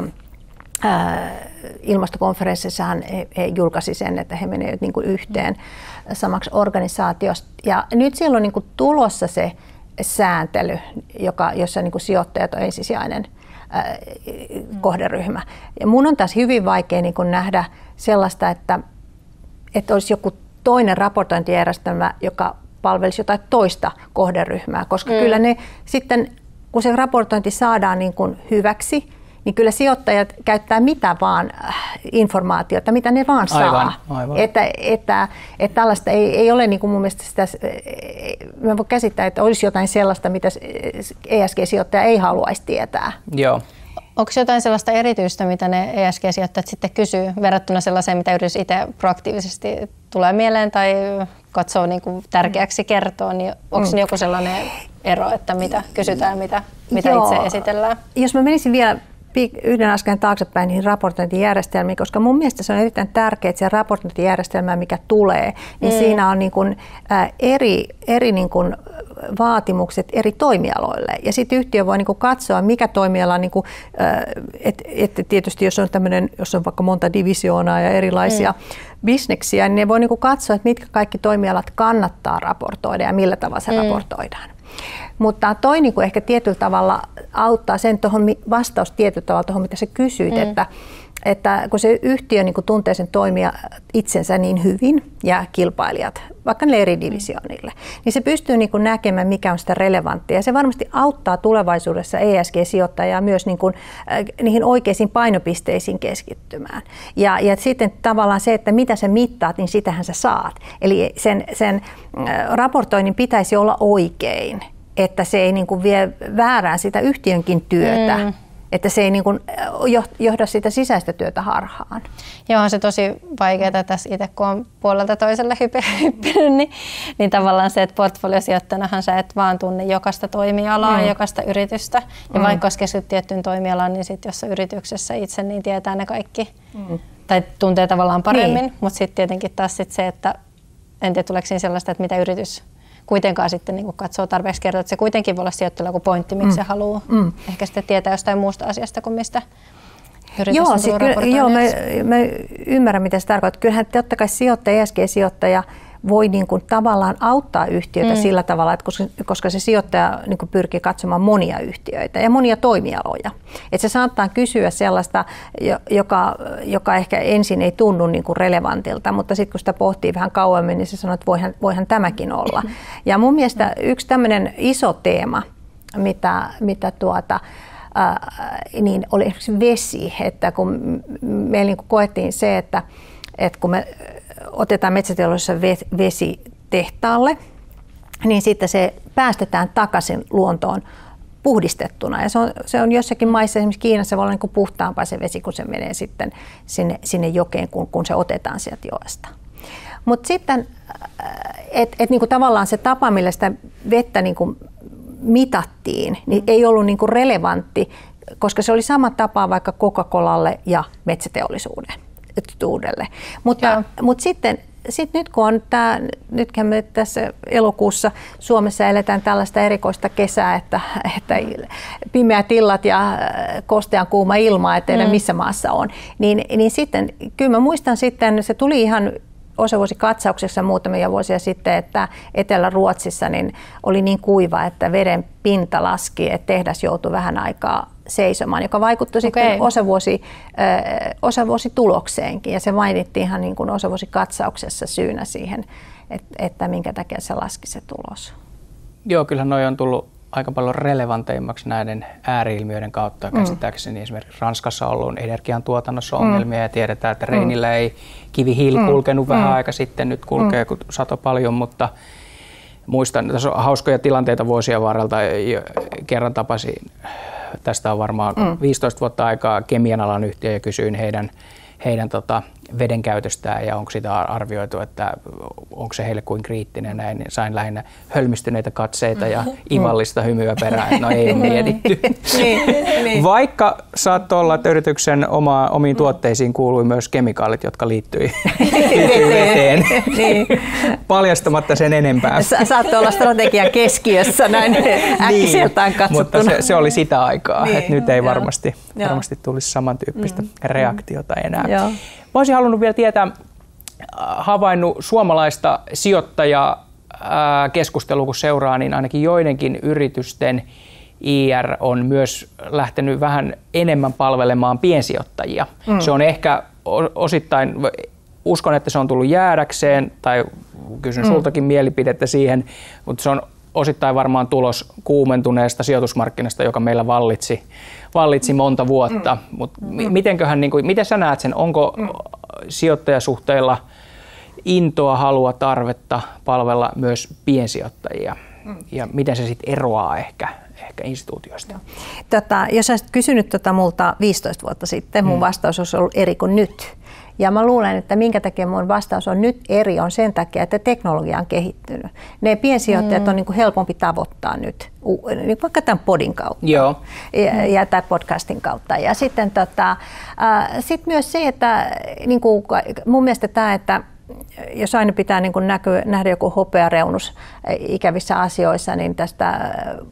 Speaker 3: ilmastokonferenssissahan he, he julkaisi sen, että he menevät niin kuin yhteen samaksi organisaatiosta. Ja nyt siellä on niin kuin tulossa se sääntely, joka, jossa niin kuin sijoittajat on ensisijainen ää, kohderyhmä. Ja mun on taas hyvin vaikea niin kuin nähdä sellaista, että, että olisi joku toinen raportointijärjestelmä, joka palvelisi jotain toista kohderyhmää, koska mm. kyllä ne sitten, kun se raportointi saadaan niin kuin hyväksi, niin kyllä sijoittajat käyttää mitä vaan informaatiota, mitä ne vaan saa.
Speaker 2: Aivan, aivan.
Speaker 3: Että, että, että tällaista ei, ei ole niin kuin mun mielestä sitä, mä voin käsittää, että olisi jotain sellaista, mitä E S G-sijoittaja ei haluaisi tietää.
Speaker 2: Joo.
Speaker 1: Onko jotain sellaista erityistä, mitä ne E S G-sijoittajat sitten kysyy verrattuna sellaiseen, mitä yritys itse proaktiivisesti tulee mieleen tai katsoo niin kuin tärkeäksi kertoa, niin onko mm. joku sellainen ero, että mitä kysytään ja mitä, mitä itse esitellään?
Speaker 3: Jos mä menisin vielä yhden askeleen taaksepäin niihin raportointijärjestelmiin, koska mun mielestä se on erittäin tärkeää, että se raportointijärjestelmä, mikä tulee, niin mm. siinä on niin kuin, ä, eri, eri niin kuin vaatimukset eri toimialoille. Ja sitten yhtiö voi niin kuin katsoa, mikä toimiala, niin kuin, että et tietysti jos on, tämmöinen, jos on vaikka monta divisioonaa ja erilaisia mm. bisneksiä, niin ne voi niin kuin katsoa, että mitkä kaikki toimialat kannattaa raportoida ja millä tavalla se mm. raportoidaan. Mutta toi niin kuin ehkä tietyllä tavalla auttaa sen tuohon vastaus tietyllä tavalla tuohon, mitä sä kysyit, mm. että että kun se yhtiö niin kun tuntee sen toimia itsensä niin hyvin ja kilpailijat, vaikka ne eri divisioonille, niin se pystyy niin kun näkemään, mikä on sitä relevanttia. Ja se varmasti auttaa tulevaisuudessa E S G-sijoittajaa myös niin kun, äh, niihin oikeisiin painopisteisiin keskittymään. Ja, ja sitten tavallaan se, että mitä sä mittaat, niin sitähän sä saat. Eli sen, sen äh, raportoinnin pitäisi olla oikein, että se ei niin kun vie väärään sitä yhtiönkin työtä. Mm. Että se ei niin kuin johda sitä sisäistä työtä harhaan.
Speaker 1: Joo, on se tosi vaikeaa tässä itse, kun on puolelta toiselle hyppinyt, niin, niin tavallaan se, että portfoliosijoittajanahan sä et vaan tunne jokaista toimialaa, mm. jokaista yritystä. Ja mm. vaikka olisi keskityt tiettyyn toimialaan, niin sitten jos yrityksessä itse, niin tietää ne kaikki. Mm. Tai tuntee tavallaan paremmin, niin. Mutta sitten tietenkin taas sit se, että en tiedä tuleeko siinä sellaista, että mitä yritys kuitenkaan sitten niin katsoo tarpeeksi kertoa, että se kuitenkin voi olla sijoittajalla joku pointti, miksi mm. se haluaa mm. ehkä sitten tietää jostain muusta asiasta kuin mistä yritys
Speaker 3: joo,
Speaker 1: on tullut raportoineeksi.
Speaker 3: Joo, mä, mä ymmärrän, mitä se tarkoittaa. Kyllähän totta kai sijoittaja, E S G-sijoittaja voi niin kuin tavallaan auttaa yhtiötä mm. sillä tavalla, että koska, koska se sijoittaja niin kuin pyrkii katsomaan monia yhtiöitä ja monia toimialoja. Että se saattaa kysyä sellaista, joka, joka ehkä ensin ei tunnu niin kuin relevantilta, mutta sitten kun sitä pohtii vähän kauemmin, niin se sanoo, että voihan, voihan tämäkin olla. Ja mun mielestä yksi tämmöinen iso teema, mitä, mitä tuota, ää, niin oli esimerkiksi vesi, että kun meillä niin kuin koettiin se, että, että kun me otetaan metsäteollisuudessa vesi tehtaalle, niin sitten se päästetään takaisin luontoon puhdistettuna. Ja se on, se on jossakin maissa, esimerkiksi Kiinassa, voi olla niin kuin puhtaampaa se vesi, kun se menee sitten sinne, sinne jokeen, kun, kun se otetaan sieltä joesta. Mutta sitten, että et niinku tavallaan se tapa, millä sitä vettä niinku mitattiin, niin mm. ei ollut niinku relevantti, koska se oli sama tapa vaikka Coca-Colalle ja metsäteollisuudelle. Mutta, mutta sitten sit nyt kun on tämä, nythän me tässä elokuussa Suomessa eletään tällaista erikoista kesää, että, että pimeät illat ja kostean kuuma ilma, ettei mm. missä maassa on, niin, niin sitten kyllä mä muistan sitten, se tuli ihan osavuosikatsauksessa muutamia vuosia sitten, että Etelä-Ruotsissa niin oli niin kuiva, että veden pinta laski, että tehdas joutui vähän aikaa seisomaan, joka vaikutti sitten okay. osavuosi, ö, osavuositulokseenkin. Ja se mainittiin ihan niin kuin osavuosikatsauksessa syynä siihen, että, että minkä takia se laski se tulos.
Speaker 2: Joo, kyllähän noi on tullut aika paljon relevanteimmaksi näiden ääri-ilmiöiden kautta. Mm. Käsittääkseni esimerkiksi Ranskassa on ollut energiantuotannossa ongelmia mm. ja tiedetään, että Reinillä mm. ei kivihiili kulkenut mm. vähän aika sitten, nyt kulkee, kun sato paljon, mutta muistan, tässä on hauskoja tilanteita vuosien varrelta. Kerran tapasin, tästä on varmaan mm. viisitoista vuotta aikaa, kemian alan yhtiö ja kysyin heidän, heidän tota, veden käytöstään ja onko sitä arvioitu, että onko se heille kuin kriittinen. Näin, niin sain lähinnä hölmistyneitä katseita ja ivallista hymyä perään, no ei ole mietitty. Vaikka saattoi olla, että yrityksen oma, omiin tuotteisiin kuului myös kemikaalit, jotka liittyi veteen, paljastamatta sen enempää.
Speaker 3: Saattoi olla strategian keskiössä näin äkkiseltään katsottuna.
Speaker 2: Mutta se, se oli sitä aikaa, niin, että nyt ei varmasti, varmasti tulisi samantyyppistä mm. reaktiota enää. Joo. Mä olisin halunnut vielä tietää, havainnut suomalaista sijoittajakeskustelua, kun seuraa, niin ainakin joidenkin yritysten I R on myös lähtenyt vähän enemmän palvelemaan piensijoittajia. Mm. Se on ehkä osittain, uskon, että se on tullut jäädäkseen, tai kysyn mm. sultakin mielipidettä siihen, mutta se on osittain varmaan tulos kuumentuneesta sijoitusmarkkinasta, joka meillä vallitsi, vallitsi monta vuotta. Mm. Mut mm. mitenköhän, niin kuin, miten sä näet sen? Onko mm. sijoittajasuhteilla intoa, halua, tarvetta palvella myös piensijoittajia? Mm. Ja miten se sitten eroaa ehkä, ehkä instituutioista?
Speaker 3: Tota, jos olisit kysynyt tota multa viisitoista vuotta sitten, mun mm. vastaus olisi ollut eri kuin nyt. Ja mä luulen, että minkä takia mun vastaus on nyt eri, on sen takia, että teknologia on kehittynyt. Ne piensijoittajat mm. on niin kuin helpompi tavoittaa nyt, niin vaikka tämän podin kautta
Speaker 2: Joo.
Speaker 3: ja, ja tämän podcastin kautta. Ja sitten tota, äh, sit myös se, että niin kuin, mun mielestä tämä, että jos aina pitää niin kuin näky, nähdä joku hopeareunus ikävissä asioissa, niin tästä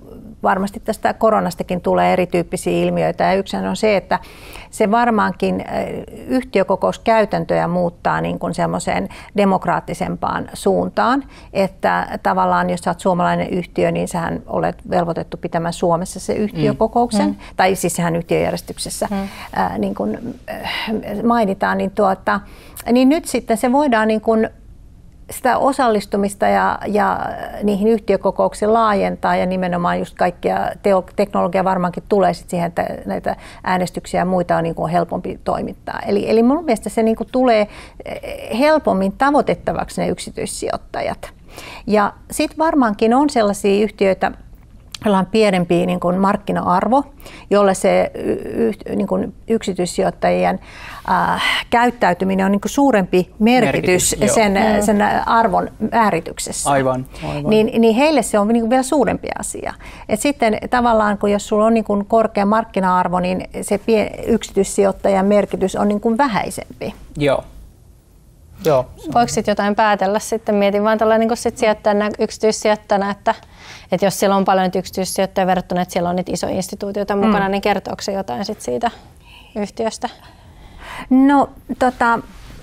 Speaker 3: varmasti tästä koronastakin tulee erityyppisiä ilmiöitä ja yksi on se, että se varmaankin yhtiökokouskäytäntöjä muuttaa niin kuin semmoiseen demokraattisempaan suuntaan, että tavallaan jos sä oot suomalainen yhtiö, niin sähän olet velvoitettu pitämään Suomessa se yhtiökokouksen, mm. tai siis sehän yhtiöjärjestyksessä mm. ää, niin kuin mainitaan, niin, tuota, niin nyt sitten se voidaan niin kuin sitä osallistumista ja, ja niihin yhtiökokouksiin laajentaa ja nimenomaan just kaikkia teo, teknologia varmaankin tulee sit siihen, että näitä äänestyksiä ja muita on niin kuin helpompi toimittaa. Eli, eli mun mielestä se niin kuin tulee helpommin tavoitettavaksi ne yksityissijoittajat. Ja sitten varmaankin on sellaisia yhtiöitä, jolla on pienempi niin kuin markkina-arvo, jolle se y, niin kuin yksityissijoittajien äh, käyttäytyminen on niin kuin suurempi merkitys, merkitys sen, mm. sen arvon määrityksessä.
Speaker 2: Aivan, aivan.
Speaker 3: Niin, niin heille se on niin kuin vielä suurempi asia. Et sitten tavallaan, kun jos sulla on niin kuin korkea markkina-arvo, niin se pien, yksityissijoittajan merkitys on niin kuin vähäisempi.
Speaker 2: Joo. Joo.
Speaker 1: Voiko sitten jotain päätellä sitten? Mietin vaan tuolla niin sit sijoittajana, yksityissijoittajana, että, että jos siellä on paljon yksityissijoittajia verrattuna, että siellä on niitä isoja instituutioita mukana, mm. niin kertooko se jotain sit siitä yhtiöstä?
Speaker 3: No tota...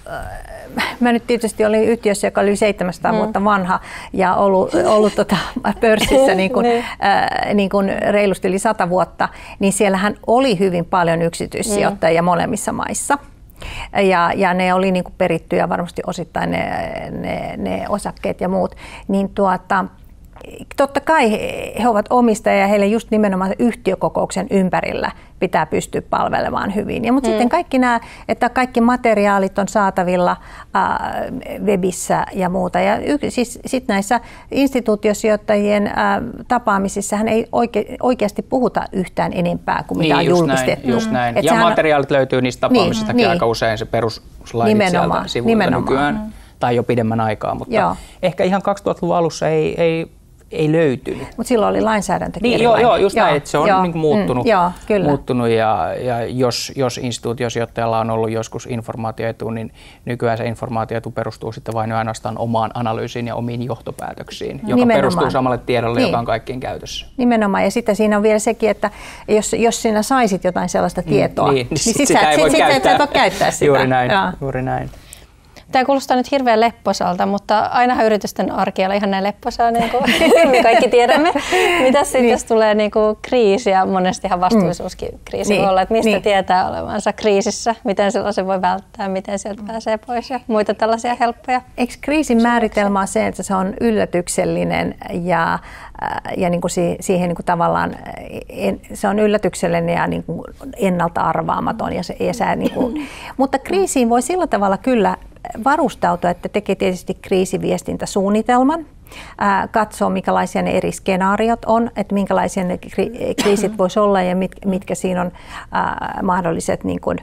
Speaker 3: Mä nyt tietysti olin yhtiössä, joka oli seitsemänsataa mm. vuotta vanha ja ollut, ollut tota pörssissä niin kuin, niin. Äh, niin kuin reilusti yli sata vuotta, niin siellähän oli hyvin paljon yksityissijoittajia mm. molemmissa maissa. Ja, ja ne oli niin kuin perittyjä varmasti osittain ne, ne, ne osakkeet ja muut. Niin tuota, totta kai he, he ovat omistajia ja heille just nimenomaan yhtiökokouksen ympärillä pitää pystyä palvelemaan hyvin. Ja, mutta mm. sitten kaikki nämä, että kaikki materiaalit on saatavilla äh, webissä ja muuta. Ja y, siis, sitten näissä instituutiosijoittajien äh, tapaamisissahan ei oike, oikeasti puhuta yhtään enempää kuin mitä
Speaker 2: niin,
Speaker 3: on julkistettu.
Speaker 2: Näin, just näin. Ja materiaalit löytyy niistä tapaamisistakin niin, aika niin. usein, se perusslaidit sieltä sivuilta nykyään. Mm. Tai jo pidemmän aikaa, mutta Joo. ehkä ihan kaksituhattaluvun alussa ei, ei, ei löytynyt.
Speaker 3: Mutta silloin oli lainsäädäntökin
Speaker 2: niin, joo, joo, just joo, näin, että se on
Speaker 3: joo,
Speaker 2: niin kuin muuttunut,
Speaker 3: mm, joo, kyllä.
Speaker 2: muuttunut ja, ja jos, jos instituutiosijoittajalla on ollut joskus informaatioetu, niin nykyään se informaatioetu perustuu sitten vain ainoastaan omaan analyysiin ja omiin johtopäätöksiin, joka Nimenomaan. perustuu samalle tiedolle, niin. joka on kaikkien käytössä.
Speaker 3: Nimenomaan, ja sitten siinä on vielä sekin, että jos, jos sinä saisit jotain sellaista tietoa,
Speaker 2: mm, niin,
Speaker 3: niin
Speaker 2: sit
Speaker 3: sit
Speaker 2: sitä
Speaker 3: sä,
Speaker 2: ei voi
Speaker 3: sit,
Speaker 2: käyttää.
Speaker 3: Sit, sit, sit käyttää sitä.
Speaker 2: Juuri näin, juuri näin.
Speaker 1: Tämä kuulostaa nyt hirveän lepposalta, mutta ainahan yritysten arki ei ole ihan näin lepposaa, niin kuin me kaikki tiedämme. Mitäs sitten, niin. jos tulee niin kuin kriisi, ja monestihan vastuullisuuskin kriisi niin. voi olla, että mistä niin. tietää olevansa kriisissä, miten sellaisen voi välttää, miten sieltä pääsee pois ja muita tällaisia helppoja.
Speaker 3: Eikö kriisin määritelmä on se, että se on yllätyksellinen ja, ja niin kuin siihen niin kuin tavallaan se on yllätyksellinen ja niin kuin ennalta arvaamaton. Ja se, ja se, niin kuin, mutta kriisiin voi sillä tavalla kyllä varustautua, että tekee tietysti kriisiviestintäsuunnitelman, ää, katsoo minkälaisia ne eri skenaariot on, että minkälaisia ne kri- kriisit voisi olla ja mit, mitkä siinä on ää, mahdolliset niin kuin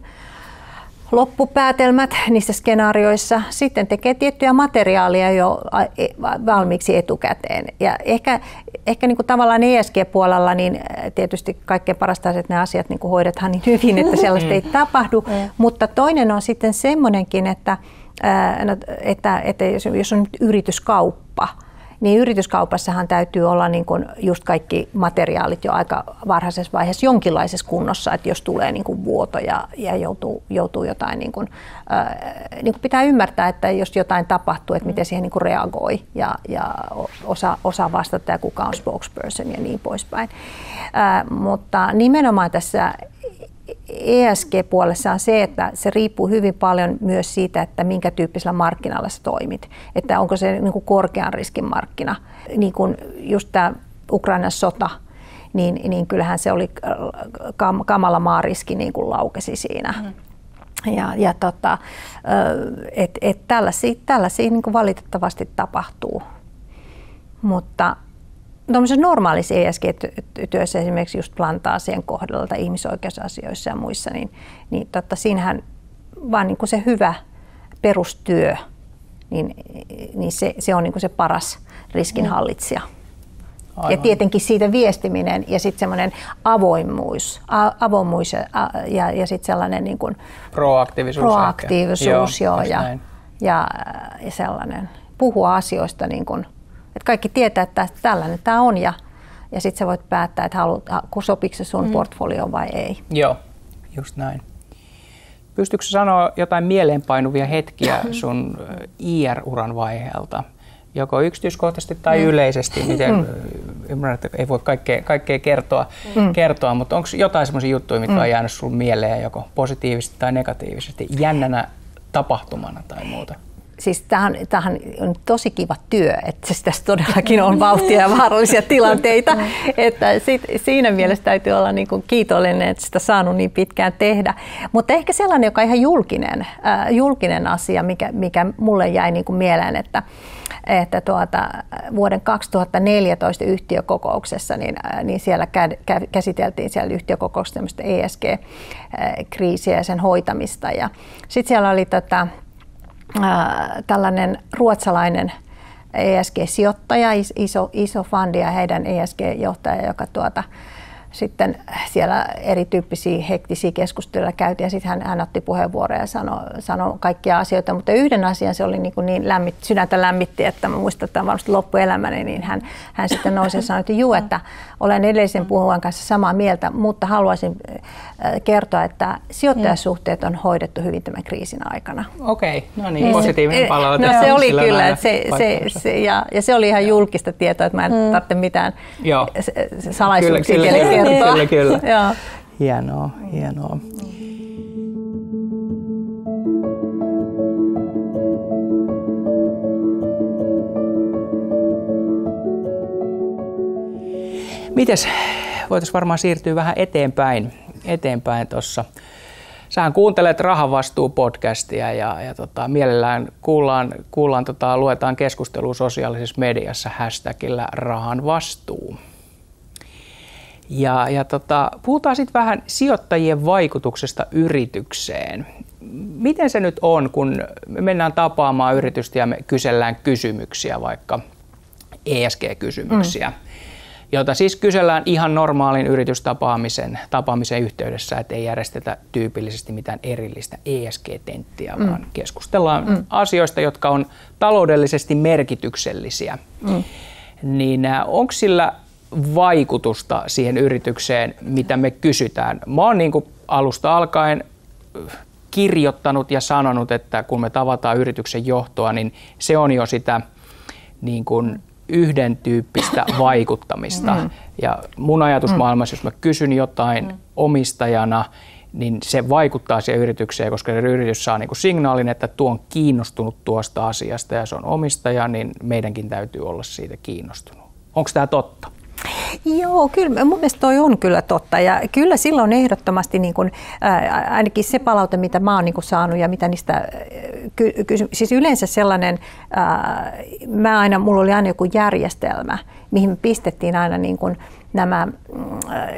Speaker 3: loppupäätelmät niissä skenaarioissa. Sitten tekee tiettyjä materiaalia jo valmiiksi etukäteen. Ja ehkä, ehkä niin kuin tavallaan E S G-puolella niin tietysti kaikkein parasta, että ne asiat niin kuin hoidetaan niin hyvin, että sellaista ei tapahdu. Mutta toinen on sitten semmoinenkin, että Että, että jos on yrityskauppa, niin yrityskaupassahan täytyy olla niin kuin just kaikki materiaalit jo aika varhaisessa vaiheessa jonkinlaisessa kunnossa, että jos tulee niin kuin vuoto ja, ja joutuu, joutuu jotain, niin kuin, äh, niin kuin pitää ymmärtää, että jos jotain tapahtuu, että miten siihen niin kuin reagoi ja, ja osaa, osaa vastata ja kuka on spokesperson ja niin poispäin. Äh, mutta nimenomaan tässä E S G-puolessa on se, että se riippuu hyvin paljon myös siitä, että minkä tyyppisellä markkinalla sä toimit. Että onko se niin kuin korkean riskin markkina. Niin kuin just tämä Ukrainan sota, niin, niin kyllähän se oli kam, kamala maariski niin kuin laukesi siinä. Mm. Ja, ja tota, et, et tällaisia, tällaisia niin kuin valitettavasti tapahtuu. Mutta tuollaisessa normaalissa E S G-työssä esimerkiksi just plantaasien kohdalla tai ihmisoikeusasioissa ja muissa, niin, niin totta, siinähän vaan niin kuin se hyvä perustyö, niin, niin se, se on niin kuin se paras riskinhallitsija. Aivan. Ja tietenkin siitä viestiminen ja sitten semmoinen avoimuus, avoimuus ja, ja, ja sitten sellainen niin kuin
Speaker 2: proaktiivisuus,
Speaker 3: proaktiivisuus joo, joo, ja, ja, ja sellainen puhua asioista niin kuin että kaikki tietää, että tällainen tämä on ja, ja sitten sä voit päättää, että haluat, sopiiko se sun mm. portfolioon vai ei.
Speaker 2: Joo, just näin. Pystytkö sanoa jotain mieleenpainuvia hetkiä sun I R-uran vaiheelta? Joko yksityiskohtaisesti tai mm. yleisesti, miten mm. ymmärrän, että ei voi kaikkea, kaikkea kertoa, mm. kertoa, mutta onko jotain sellaisia juttuja, mitkä mm. on jäänyt sun mieleen joko positiivisesti tai negatiivisesti, jännänä tapahtumana tai muuta?
Speaker 3: Siis tämähän, tämähän on tosi kiva työ, että tässä todellakin on vauhtia ja vaarallisia tilanteita. Että sit, siinä mielessä täytyy olla niin kuin kiitollinen, että sitä saanut niin pitkään tehdä. Mutta ehkä sellainen, joka on ihan julkinen, äh, julkinen asia, mikä, mikä mulle jäi niin kuin mieleen, että, että tuota, vuoden kaksituhattaneljätoista yhtiökokouksessa, niin, äh, niin siellä kä, kä, käsiteltiin siellä yhtiökokouksessa tämmöistä E S G-kriisiä ja sen hoitamista. Ja sitten siellä oli tota, tällainen ruotsalainen E S G-sijoittaja, iso, iso fundi ja heidän E S G-johtaja, joka tuota, sitten siellä erityyppisiä hektisiä keskusteluja käytiin ja sitten hän, hän otti puheenvuoroja ja sanoi, sanoi kaikkia asioita, mutta yhden asian se oli niin, niin lämmit, sydäntä lämmitti, että mä muistan, että varmasti loppuelämäni, niin hän, hän sitten nousi ja sanoi, että juu, että olen edellisen puhujan kanssa samaa mieltä, mutta haluaisin kertoa, että sijoittajasuhteet on hoidettu hyvin tämän kriisin aikana.
Speaker 2: Okei, okay. No niin, positiivinen palaute.
Speaker 3: No se oli kyllä, että se, se, se, ja, ja se oli ihan julkista tietoa, että mä en mm. tarvitse mitään Joo. salaisuuksia kyllä, kyllä, kertoa.
Speaker 2: Kyllä, kyllä. Joo. Hienoa, hienoa. Mites voitaisiin varmaan siirtyä vähän eteenpäin, eteenpäin tuossa. Sähän kuuntelet Rahan vastuu-podcastia ja, ja tota, mielellään kuullaan, kuullaan tota, luetaan keskustelua sosiaalisessa mediassa hashtagillä Rahan vastuu. Ja, ja tota, puhutaan sitten vähän sijoittajien vaikutuksesta yritykseen. Miten se nyt on, kun me mennään tapaamaan yritystä ja me kysellään kysymyksiä, vaikka E S G-kysymyksiä, mm. jota siis kysellään ihan normaalin yritystapaamisen tapaamisen yhteydessä, että ei järjestetä tyypillisesti mitään erillistä E S G-tenttiä, mm. vaan keskustellaan mm. asioista, jotka on taloudellisesti merkityksellisiä. Mm. Niin onko sillä vaikutusta siihen yritykseen, mitä me kysytään? Mä oon niin kuin alusta alkaen kirjoittanut ja sanonut, että kun me tavataan yrityksen johtoa, niin se on jo sitä niin kuin yhden tyyppistä vaikuttamista. Mm. Ja mun ajatusmaailmassa, jos mä kysyn jotain mm. omistajana, niin se vaikuttaa siihen yritykseen, koska se yritys saa niin kuin signaalin, että tuo on kiinnostunut tuosta asiasta ja se on omistaja, niin meidänkin täytyy olla siitä kiinnostunut. Onko tämä totta?
Speaker 3: Joo, kyllä mun mielestä toi on kyllä totta ja kyllä silloin ehdottomasti niin kuin, ää, ainakin se palaute, mitä mä oon niin kuin saanut ja mitä niistä ky- ky- siis yleensä sellainen, ää, mä aina, mulla oli aina joku järjestelmä, mihin me pistettiin aina niin kuin nämä ää,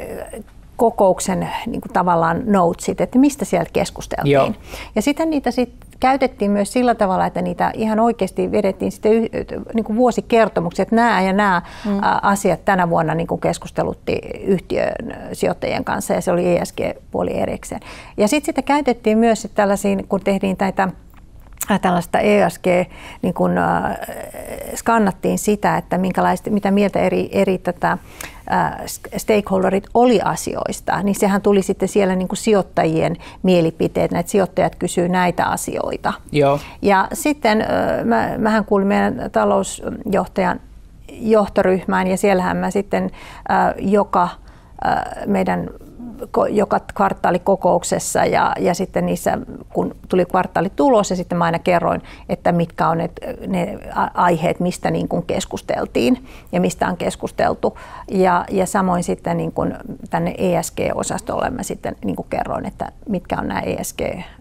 Speaker 3: kokouksen niin kuin tavallaan notesit, että mistä sieltä keskusteltiin. Joo. Ja sitten niitä sitten käytettiin myös sillä tavalla, että niitä ihan oikeasti vedettiin sitten niin kuin vuosikertomuksia, että nämä ja nämä mm. asiat tänä vuonna niin kuin keskustelutti yhtiön sijoittajien kanssa ja se oli E S G-puoli erikseen. Ja sitten sitä käytettiin myös tällaisiin, kun tehtiin näitä tällaista E S G, niin kun äh, skannattiin sitä, että minkälaista, mitä mieltä eri, eri tätä, äh, stakeholderit oli asioista, niin sehän tuli sitten siellä niin kuin sijoittajien mielipiteet, näitä sijoittajat kysyy näitä asioita. Joo. Ja sitten äh, mä, mähän kuulin meidän talousjohtajan johtoryhmään ja siellähän mä sitten äh, joka äh, meidän joka kvartaalikokouksessa ja, ja sitten niissä, kun tuli kvartaalitulos ja sitten mä aina kerroin, että mitkä on ne, ne aiheet, mistä niin kuin keskusteltiin ja mistä on keskusteltu. Ja, ja samoin sitten niin kuin tänne E S G-osastolle mä sitten niin kuin kerroin, että mitkä on nämä E S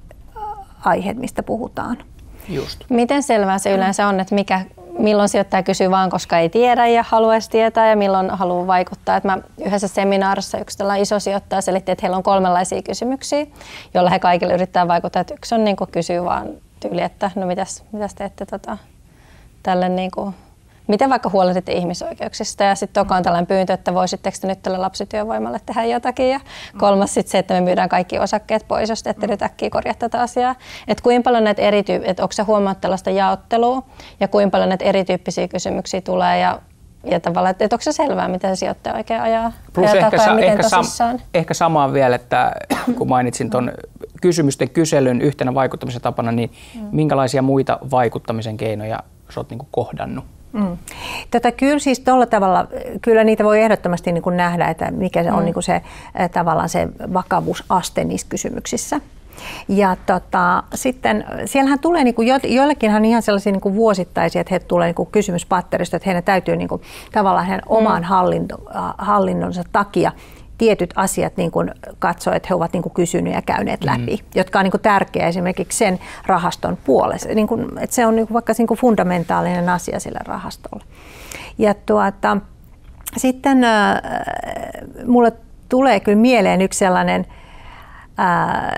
Speaker 3: G-aiheet, mistä puhutaan.
Speaker 1: Just. Miten selvää se yleensä on, että mikä milloin sijoittaja kysyy vaan, koska ei tiedä ja haluaisi tietää ja milloin haluaa vaikuttaa. Että mä yhdessä seminaarissa yksi tällainen iso sijoittaja selitti, että heillä on kolmenlaisia kysymyksiä, joilla he kaikille yrittää vaikuttaa. Että yksi on niin kuin kysyy vaan tyyli, että no mitäs, mitäs teette tota, tälle niin kuin, miten vaikka huolehditte ihmisoikeuksista ja sitten toka on tällainen pyyntö, että voisitteko te nyt tälle lapsityövoimalle tehdä jotakin ja kolmas sitten se, että me myydään kaikki osakkeet pois, jos te ette nyt äkkiä korjaa tätä asiaa. Että kuinka paljon näitä erityyppisiä, että onko se huomaat tällaista jaottelua ja kuinka paljon näitä erityyppisiä kysymyksiä tulee ja ja tavallaan, että onko se selvää, miten sijoittaja oikein ajaa,
Speaker 2: Plus
Speaker 1: ajaa
Speaker 2: ehkä,
Speaker 1: takaa,
Speaker 2: sa-
Speaker 1: miten
Speaker 2: ehkä,
Speaker 1: tosissaan.
Speaker 2: sam- ehkä samaan vielä, että kun mainitsin tuon kysymysten kyselyn yhtenä vaikuttamisen tapana, niin mm. minkälaisia muita vaikuttamisen keinoja sä oot niin kuin kohdannut?
Speaker 3: Mm. Tätä kyllä siis tuolla tavalla, kyllä niitä voi ehdottomasti niin kuin nähdä, että mikä se on mm. niin kuin se, tavallaan se vakavuusaste niissä kysymyksissä. Ja tota, sitten siellähän tulee niinku jo, joillekinhan ihan sellaisia niinku vuosittaisia, että he tulee niinku kysymyspatteristo, että heidän täytyy niinku, tavallaan heidän mm. oman hallinto, hallinnonsa takia tietyt asiat niinku katsoa, että he ovat niinku kysyneet ja käyneet läpi, mm. jotka on niinku tärkeä esimerkiksi sen rahaston puolesta. Niinku, että se on niinku vaikka niinku fundamentaalinen asia sille rahastolle. Ja tuota, sitten äh, mulle tulee kyllä mieleen yksi sellainen Ää,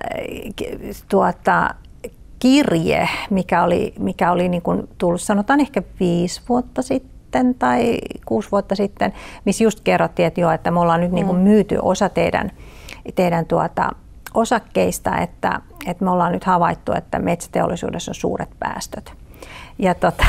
Speaker 3: tuota, kirje, mikä oli, mikä oli niin kuin tullut sanotaan ehkä viisi vuotta sitten tai kuusi vuotta sitten, missä just kerrottiin, että, joo, että me ollaan nyt mm. niin kuin myyty osa teidän, teidän tuota, osakkeista, että, että me ollaan nyt havaittu, että metsäteollisuudessa on suuret päästöt. Ja, tota,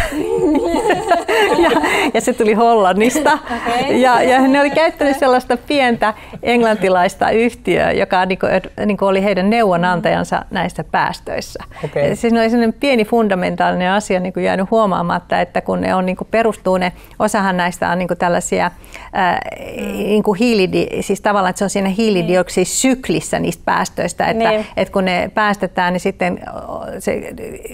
Speaker 3: ja, ja se tuli Hollannista. Okay. Ja, ja ne oli käyttänyt sellaista pientä englantilaista yhtiöä, joka niinku, niinku oli heidän neuvonantajansa näissä päästöissä. Okay. Siis oli sellainen pieni fundamentaalinen asia niinku jäänyt huomaamatta, että kun ne on niinku perustuu, ne, osahan näistä on niinku tällaisia ää, niinku hiilidi, siis tavallaan, että se on siinä hiilidioksidisyklissä niistä päästöistä, että
Speaker 1: niin.
Speaker 3: et kun ne päästetään, niin sitten se,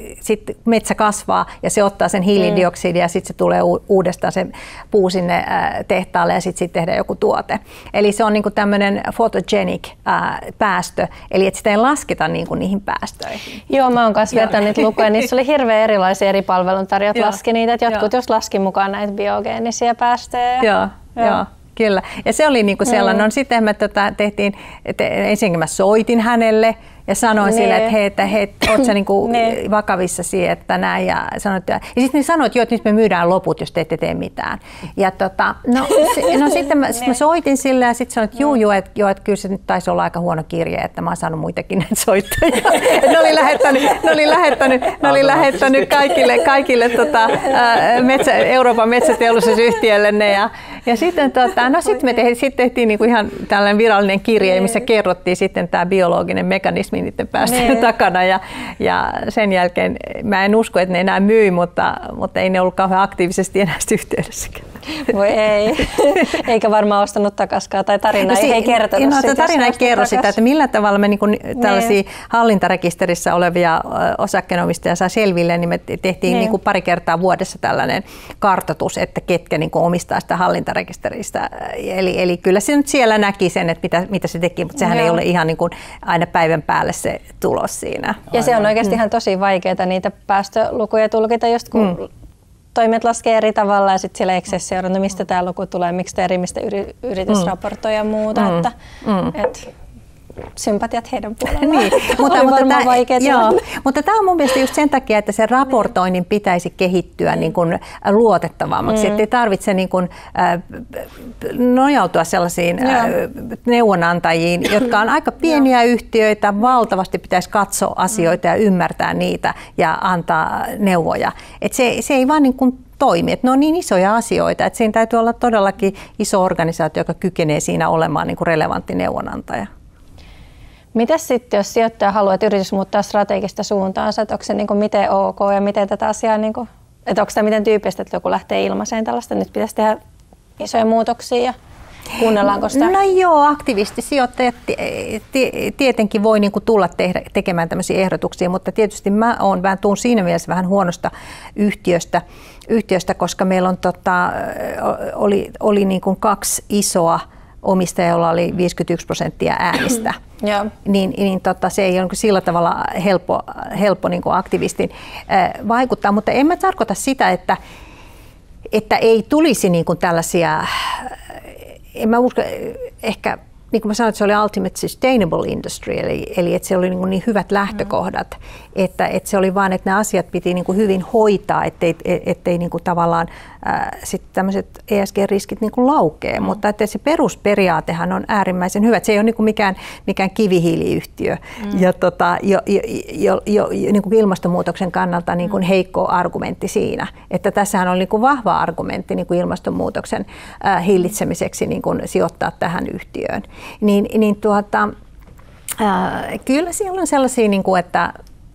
Speaker 3: sit metsä kasvaa ja se ottaa sen hiilidioksidia ja sitten se tulee uudestaan se puu sinne tehtaalle ja sitten sit tehdään joku tuote. Eli se on niinku tämmöinen photogenic ää, päästö, eli että sitä ei lasketa niinku niihin päästöihin.
Speaker 1: Joo, mä oon kanssa vertaan niitä lukuja. Niissä oli hirveän erilaisia eri palveluntarjoajat laski niitä, että jotkut just laski mukaan näitä biogeenisiä päästöjä.
Speaker 3: Joo, joo. joo. Kyllä. Ja se oli niinku sellainen, mm. no sitten me tota, tehtiin, te, ensinnäkin mä soitin hänelle ja sanoin nee. sille, että hei, että hei, oot sä niinku nee. vakavissasi, että näin. Ja, sanoit, ja sitten ne sanoit, että nyt me myydään loput, jos te ette tee mitään. Ja tota, no, se, no sitten mä, sit mä soitin sille ja sitten sanoin, että juu, juu, että, joo, että kyllä se nyt taisi olla aika huono kirje, että mä oon saanut muitakin näitä soittajia. ne oli lähettänyt, ne oli lähettänyt, ne oli lähettänyt kaikille, kaikille tota, metsä, Euroopan metsäteollisuusyhtiölle ne. Ja, ja sitten tota, no sitten me tehtiin, sit tehtiin niinku ihan tällainen virallinen kirje, missä kerrottiin sitten tämä biologinen mekanismi niiden päästöjen takana ja, ja sen jälkeen mä en usko, että ne enää myi, mutta, mutta ei ne ollut kauhean aktiivisesti enää yhteydessäkään.
Speaker 1: Voi ei, eikä varmaan ostanut takaskaan tai tarina no, ei, ei kertonut
Speaker 3: no,
Speaker 1: sitä.
Speaker 3: Tarina ei kerro takas. sitä, että millä tavalla me niin kuin tällaisia hallintarekisterissä olevia osakkeenomistajia saa selville, niin me tehtiin niin. Niin kuin pari kertaa vuodessa tällainen kartoitus, että ketkä niin kuin omistaa sitä hallintarekisteristä. Eli, eli kyllä se nyt siellä näki sen, että mitä, mitä se teki, mutta sehän Joo. ei ole ihan niin kuin aina päivän päälle se tulos siinä.
Speaker 1: Ja se on oikeasti mm. ihan tosi vaikeaa niitä päästölukuja tulkita, just kun mm. toimijat laskee eri tavalla ja sitten siellä Excel seuranta, mistä tämä luku tulee, miksi tämä eri, mistä yritys mm. raportoi ja muuta. Mm. Että, mm. et, sympatiat heidän puolellaan. Niin, mutta, mutta, tämä, joo, mutta tämä on mun mielestä just sen takia, että se raportoinnin pitäisi kehittyä niin kuin luotettavammaksi. Mm. Että ei tarvitse niin kuin, äh, nojautua sellaisiin äh, neuvonantajiin, jotka on aika pieniä yhtiöitä. Valtavasti pitäisi katsoa asioita ja ymmärtää niitä ja antaa neuvoja. Et se, se ei vaan niin kuin toimi. Et ne on niin isoja asioita, että siinä täytyy olla todellakin iso organisaatio, joka kykenee siinä olemaan niin kuin relevantti neuvonantaja. Mitäs sitten, jos sijoittaja haluaa, että yritys muuttaa strategista suuntaansa, että onko se niin kuin miten ok ja miten tätä asiaa, niin kuin, että onko tämä miten tyypistä, että joku lähtee ilmaiseen tällaista, nyt pitäisi tehdä isoja muutoksia ja kuunnellaanko sitä?
Speaker 3: No joo, aktivistisijoittajat tietenkin voi niin kuin tulla tehdä, tekemään tämmöisiä ehdotuksia, mutta tietysti mä oon vähän tuun siinä mielessä vähän huonosta yhtiöstä, yhtiöstä koska meillä on, tota, oli, oli niin kuin kaksi isoa omistaja, jolla oli viisikymmentäyksi prosenttia äänistä, niin, niin tota, se ei ole sillä tavalla helppo, helppo niin kuin aktivistin äh, vaikuttaa, mutta en mä tarkoita sitä, että, että ei tulisi niin kuin tällaisia, en mä usko, ehkä niin kuin mä sanoin, että se oli ultimate sustainable industry, eli, eli että se oli niin, niin hyvät lähtökohdat, mm. että, että se oli vaan, että nämä asiat piti niin kuin hyvin hoitaa, ettei, ettei niin kuin tavallaan äh, sitten tämmöiset E S G-riskit niin kuin laukee, mm. mutta että se perusperiaatehan on äärimmäisen hyvä, että se ei ole niin kuin mikään, mikään kivihiiliyhtiö mm. ja tota, jo, jo, jo, jo, niin kuin ilmastonmuutoksen kannalta niin kuin heikko argumentti siinä, että tässähän on niin kuin vahva argumentti niin kuin ilmastonmuutoksen äh, hillitsemiseksi niin kuin sijoittaa tähän yhtiöön. Niin, niin tuota, ää, kyllä siellä on sellaisia, niin kuin, että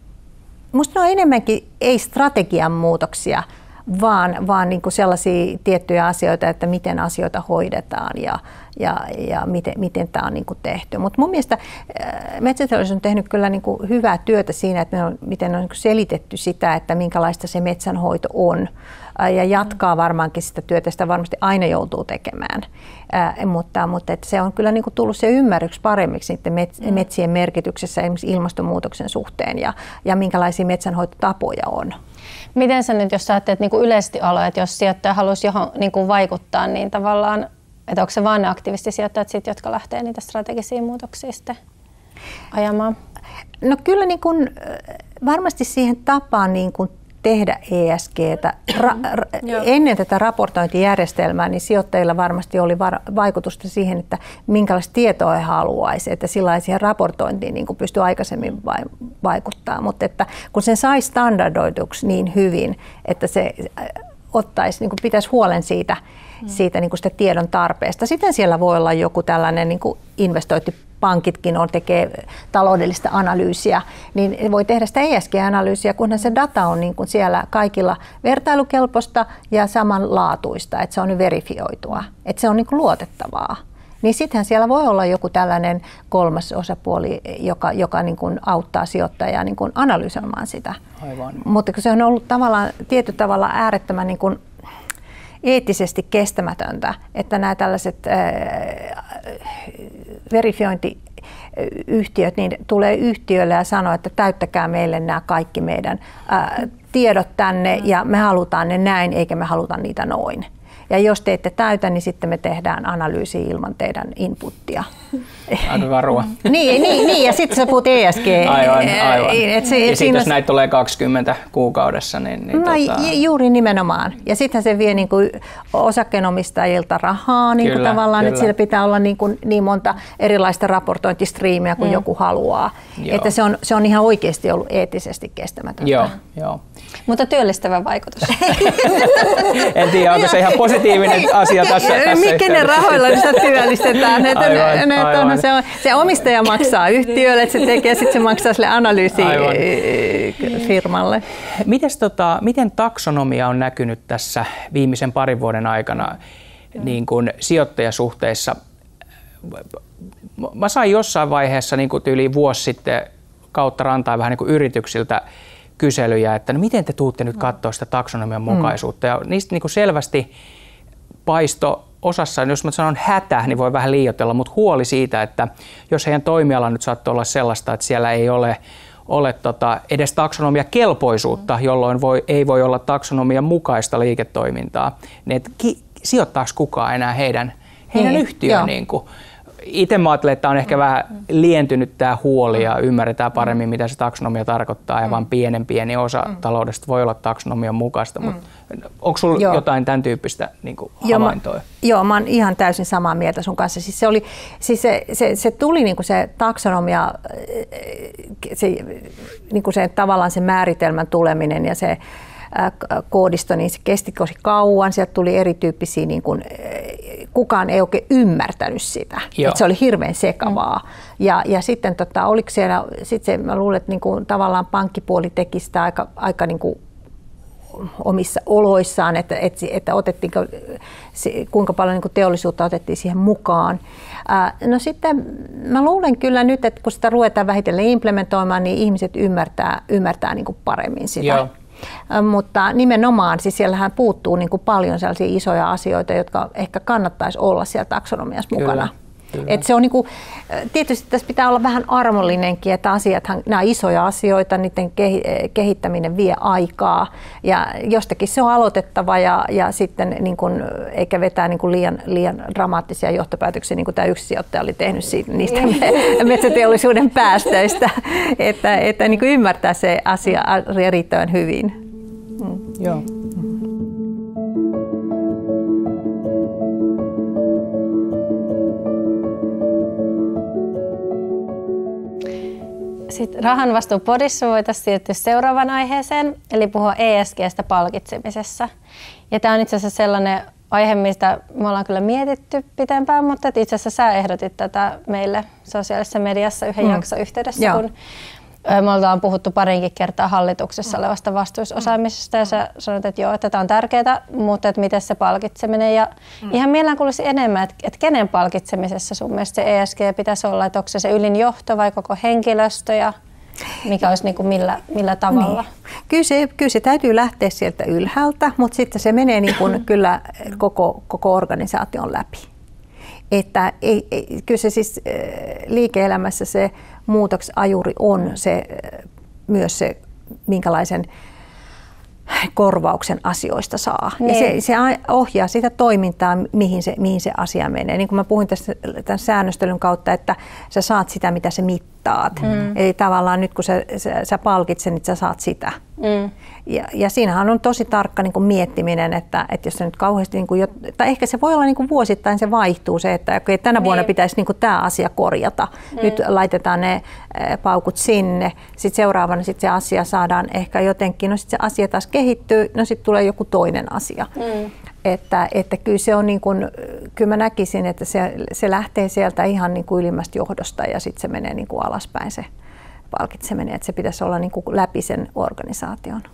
Speaker 3: musta ne on enemmänkin ei strategian muutoksia, vaan, vaan niin kuin sellaisia tiettyjä asioita, että miten asioita hoidetaan ja, ja, ja miten, miten tämä on niin kuin tehty. Mutta mun mielestä metsäteollisuus on tehnyt kyllä niin kuin hyvää työtä siinä, että me on, miten on niin kuin selitetty sitä, että minkälaista se metsänhoito on. Ja jatkaa varmaankin sitä työtä, sitä varmasti aina joutuu tekemään. Ää, mutta mutta että se on kyllä niin kuin tullut se ymmärryks paremmiksi niiden metsien merkityksessä esimerkiksi ilmastonmuutoksen suhteen ja, ja minkälaisia metsänhoitotapoja on.
Speaker 1: Miten sä nyt, jos sä ajattelet niin kuin yleisesti aloja, että jos sijoittaja haluaisi johon niin kuin vaikuttaa, niin tavallaan, että onko se vaan ne aktivistisijoittajat, sit, jotka lähtee niitä strategisia muutoksia sitten ajamaan?
Speaker 3: No kyllä niin kuin, varmasti siihen tapaan niin kuin tehdä E S G:tä. Ra- ra- ennen tätä raportointijärjestelmää niin sijoittajilla varmasti oli var- vaikutusta siihen, että minkälaista tietoa he haluaisi, että sillä siihen raportointiin niin pystyi aikaisemmin vai- vaikuttaa. Mutta että kun sen sai standardoituksi niin hyvin, että se ottaisi, niin pitäisi huolen siitä, mm. siitä niin sitä tiedon tarpeesta. Sitten siellä voi olla joku tällainen niin investointi. Pankitkin on, tekee taloudellista analyysiä, niin voi tehdä sitä E S G-analyysiä, kunhan se data on niin kuin siellä kaikilla vertailukelpoista ja samanlaatuista, että se on verifioitua, että se on niin kuin luotettavaa. Niin sittenhän siellä voi olla joku tällainen kolmas osapuoli, joka, joka niin kuin auttaa sijoittajaa niin kuin analysoimaan sitä.
Speaker 2: Aivan.
Speaker 3: Mutta kun se on ollut tavallaan, tietyllä tavalla äärettömän niin kuin eettisesti kestämätöntä, että nämä tällaiset äh, verifiointiyhtiöt niin tulee yhtiölle ja sanoo, että täyttäkää meille nämä kaikki meidän äh, tiedot tänne ja me halutaan ne näin eikä me haluta niitä noin. Ja jos te ette täytä, niin sitten me tehdään analyysi ilman teidän inputtia.
Speaker 2: Aika karua.
Speaker 3: niin, niin, niin, ja sitten sä puhut E S G.
Speaker 2: Aivan, aivan.
Speaker 3: Et se,
Speaker 2: ja sitten jos näitä tulee kaksikymmentä kuukaudessa, niin... niin
Speaker 3: no
Speaker 2: tota...
Speaker 3: juuri nimenomaan. Ja sittenhän se vie niin kuin osakkeenomistajilta rahaa niin kuin kyllä, tavallaan, kyllä. Että siellä pitää olla niin, kuin niin monta erilaista raportointistriimiä kuin mm. joku haluaa. Joo. Että se on, se on ihan oikeasti ollut eettisesti kestämätöntä.
Speaker 2: Joo, joo.
Speaker 1: Mutta työllistävä vaikutus.
Speaker 2: En tiedä, onko se ihan positiivinen asia tässä, tässä
Speaker 3: Mikä ne rahoilla sitä työllistetään? Aivan, ne, ne, aivan. Se, on, se omistaja maksaa yhtiölle, että se tekee, sitten se maksaa sille analyysifirmalle.
Speaker 2: Mites, tota, miten taksonomia on näkynyt tässä viimeisen parin vuoden aikana niin kuin sijoittajasuhteissa? Mä sain jossain vaiheessa niin kuin yli vuosi sitten kautta rantaa vähän niin kuin yrityksiltä kyselyjä, että no miten te tuutte nyt katsoa sitä taksonomian mukaisuutta. Ja niistä niin kuin selvästi paisto osassa, jos mä sanon hätä, niin voi vähän liioitella, mutta huoli siitä, että jos heidän toimiala nyt saattaa olla sellaista, että siellä ei ole, ole tota, edes taksonomia kelpoisuutta, jolloin voi, ei voi olla taksonomian mukaista liiketoimintaa, niin että ki, sijoittaako kukaan enää heidän, heidän niin, yhtiöön? Niin kuin. Itse mä ajattelen, että on ehkä vähän lientynyt tämä huoli ja ymmärretään paremmin, mitä se taksonomia tarkoittaa ja vain pienen pieni osa taloudesta voi olla taksonomian mukaista. Mm. Mutta onko sinulla jotain tämän tyyppistä niin kuin havaintoa?
Speaker 3: Joo, joo, mä oon ihan täysin samaa mieltä sun kanssa. Siis se, oli, siis se, se, se tuli niin kuin se taksonomia, se, niin kuin se tavallaan se määritelmän tuleminen ja se koodisto, niin se kesti tosi kauan. Sieltä tuli erityyppisiä, niin kuin, kukaan ei oikein ymmärtänyt sitä. Että se oli hirveän sekavaa. Mm. Ja, ja sitten tota, oliko siellä, sit se, mä luulen, että niin kuin, tavallaan pankkipuoli teki sitä aika, aika niin kuin omissa oloissaan, että, että, että otettiin, kuinka paljon niin kuin teollisuutta otettiin siihen mukaan. No sitten mä luulen kyllä nyt, että kun sitä ruvetaan vähitellen implementoimaan, niin ihmiset ymmärtää, ymmärtää niin kuin paremmin sitä. Joo. Mutta nimenomaan, siis siellähän puuttuu niin kuin paljon sellaisia isoja asioita, jotka ehkä kannattaisi olla siellä taksonomiassa mukana. Et se on niinku, tietysti tässä pitää olla vähän armollinenkin, että asiathan, nämä isoja asioita, niiden kehittäminen vie aikaa ja jostakin se on aloitettava ja, ja sitten niin kun, eikä vetää niin kun liian, liian dramaattisia johtopäätöksiä, niin kuin tämä yksi sijoittaja oli tehnyt siitä, niistä metsäteollisuuden päästöistä, että, että niin kun ymmärtää se asia riittävän hyvin.
Speaker 2: Mm. Joo.
Speaker 1: Sitten Rahan vastuu podissa voitaisiin siirtyä seuraavaan aiheeseen, eli puhua E S G:stä palkitsemisessa. Ja tämä on itse asiassa sellainen aihe, mistä me ollaan kyllä mietitty pitempään, mutta itse asiassa sä ehdotit tätä meille sosiaalisessa mediassa yhden mm. jakson yhteydessä, Joo. kun me ollaan puhuttu parinkin kertaa hallituksessa olevasta vastuusosaamisesta ja sä sanoit, että joo, että tämä on tärkeää, mutta että miten se palkitseminen ja mm. ihan mielellään kuulisi enemmän, että, että kenen palkitsemisessa sun mielestä se E S G pitäisi olla, että onko se se ylin johto vai koko henkilöstö ja mikä olisi niin kuin millä, millä tavalla?
Speaker 3: Niin. Kyllä, se, kyllä se täytyy lähteä sieltä ylhäältä, mutta sitten se menee niin kuin kyllä koko, koko organisaation läpi. Että ei, ei, kyllä se siis liike-elämässä se muutoksajuri on se, myös se, minkälaisen korvauksen asioista saa. Niin. Ja se, se ohjaa sitä toimintaa, mihin se, mihin se asia menee. Niin kuin mä puhuin tästä, tämän säännöstelyn kautta, että sä saat sitä, mitä sä mittaat. Mm. Eli tavallaan nyt kun sä, sä, sä palkitset, niin sä saat sitä. Mm. Ja, ja siinähän on tosi tarkka niin kuin miettiminen, että, että jos se nyt kauheasti, niin kuin, tai ehkä se voi olla niin kuin vuosittain se vaihtuu se, että okay, tänä niin. vuonna pitäisi niin kuin tämä asia korjata. Mm. Nyt laitetaan ne paukut sinne, sitten seuraavana sit se asia saadaan ehkä jotenkin, no sitten se asia taas kehittyy, no sitten tulee joku toinen asia. Mm. Että, että kyllä se on niin kuin, kyllä mä näkisin, että se, se lähtee sieltä ihan niin kuin ylimmästä johdosta ja sitten se menee niin kuin alaspäin se palkitseminen, että se pitäisi olla niin kuin läpi sen organisaation.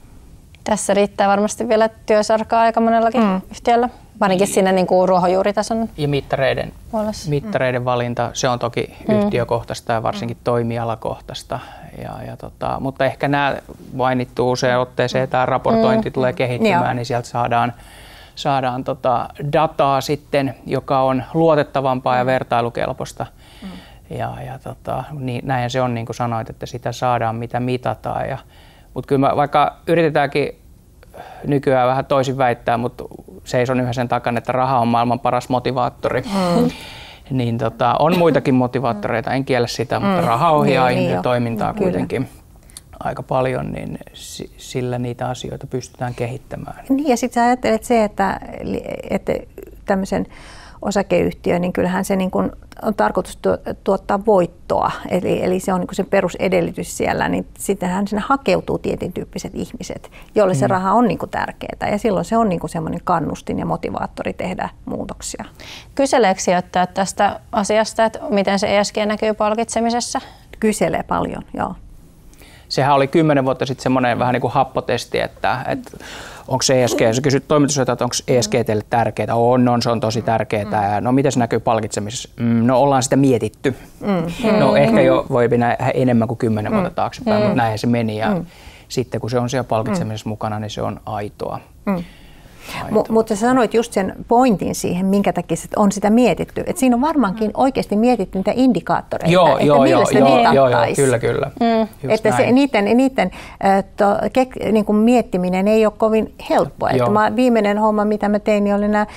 Speaker 1: Tässä riittää varmasti vielä työsarkaa aika monellakin mm. yhtiöllä, varsinkin siinä niin kuin ruohonjuuritason
Speaker 2: ja mittareiden, mittareiden valinta, se on toki mm. yhtiökohtaista ja varsinkin mm. toimialakohtaista. Ja, ja tota, mutta ehkä nämä mainittuu usein otteeseen, että tämä raportointi mm. tulee kehittymään, mm. niin sieltä saadaan, saadaan tota dataa sitten, joka on luotettavampaa mm. ja vertailukelpoista. Mm. Ja, ja tota, niin, näin se on, niin kuin sanoit, että sitä saadaan mitä mitataan. Ja, mutta kyllä me, vaikka yritetäänkin nykyään vähän toisin väittää, mutta seison yhä sen takana, että raha on maailman paras motivaattori. Mm. Niin tota, on muitakin motivaattoreita, en kiellä sitä, mutta mm. raha ohjaa niin, ihmisen niin toimintaa kyllä. kuitenkin aika paljon, niin sillä niitä asioita pystytään kehittämään.
Speaker 3: Niin ja sitten sä ajattelet se, että, että tämmöisen osakeyhtiö, niin kyllähän se niin kuin on tarkoitus tuottaa voittoa, eli, eli se on niin kuin se perusedellytys siellä, niin sittenhän sinne hakeutuu tietyn tyyppiset ihmiset, joille se mm. raha on niin kuin tärkeää, ja silloin se on niin kuin semmoinen kannustin ja motivaattori tehdä muutoksia.
Speaker 1: Kyseleekö sijoittajat tästä asiasta, että miten se E S G näkyy palkitsemisessa?
Speaker 3: Kyselee paljon, joo.
Speaker 2: Sehän oli kymmenen vuotta sitten semmoinen vähän niin kuin happotesti, että, että onko se E S G, sä kysyt toimitusjohtajalta, että onko E S G teille tärkeää? On, on, se on tosi tärkeää. No miten se näkyy palkitsemisessa? No ollaan sitä mietitty. Mm. No ehkä jo voi mennä enemmän kuin kymmenen vuotta taaksepäin, mm. mutta näin se meni. Ja mm. sitten kun se on siellä palkitsemisessa mm. mukana, niin se on aitoa. Mm.
Speaker 3: M- mutta sä sanoit just sen pointin siihen, minkä takia on sitä mietitty. Et siinä on varmaankin oikeasti mietitty niitä indikaattoreita,
Speaker 2: joo,
Speaker 3: että
Speaker 2: joo,
Speaker 3: millä
Speaker 2: joo,
Speaker 3: sitä
Speaker 2: joo,
Speaker 3: mitattaisiin.
Speaker 2: Kyllä, kyllä.
Speaker 3: Mm. Että se, niiden, niiden to, ke, niin kuin miettiminen ei ole kovin helppoa. Että mä, viimeinen homma, mitä mä tein, niin oli nämä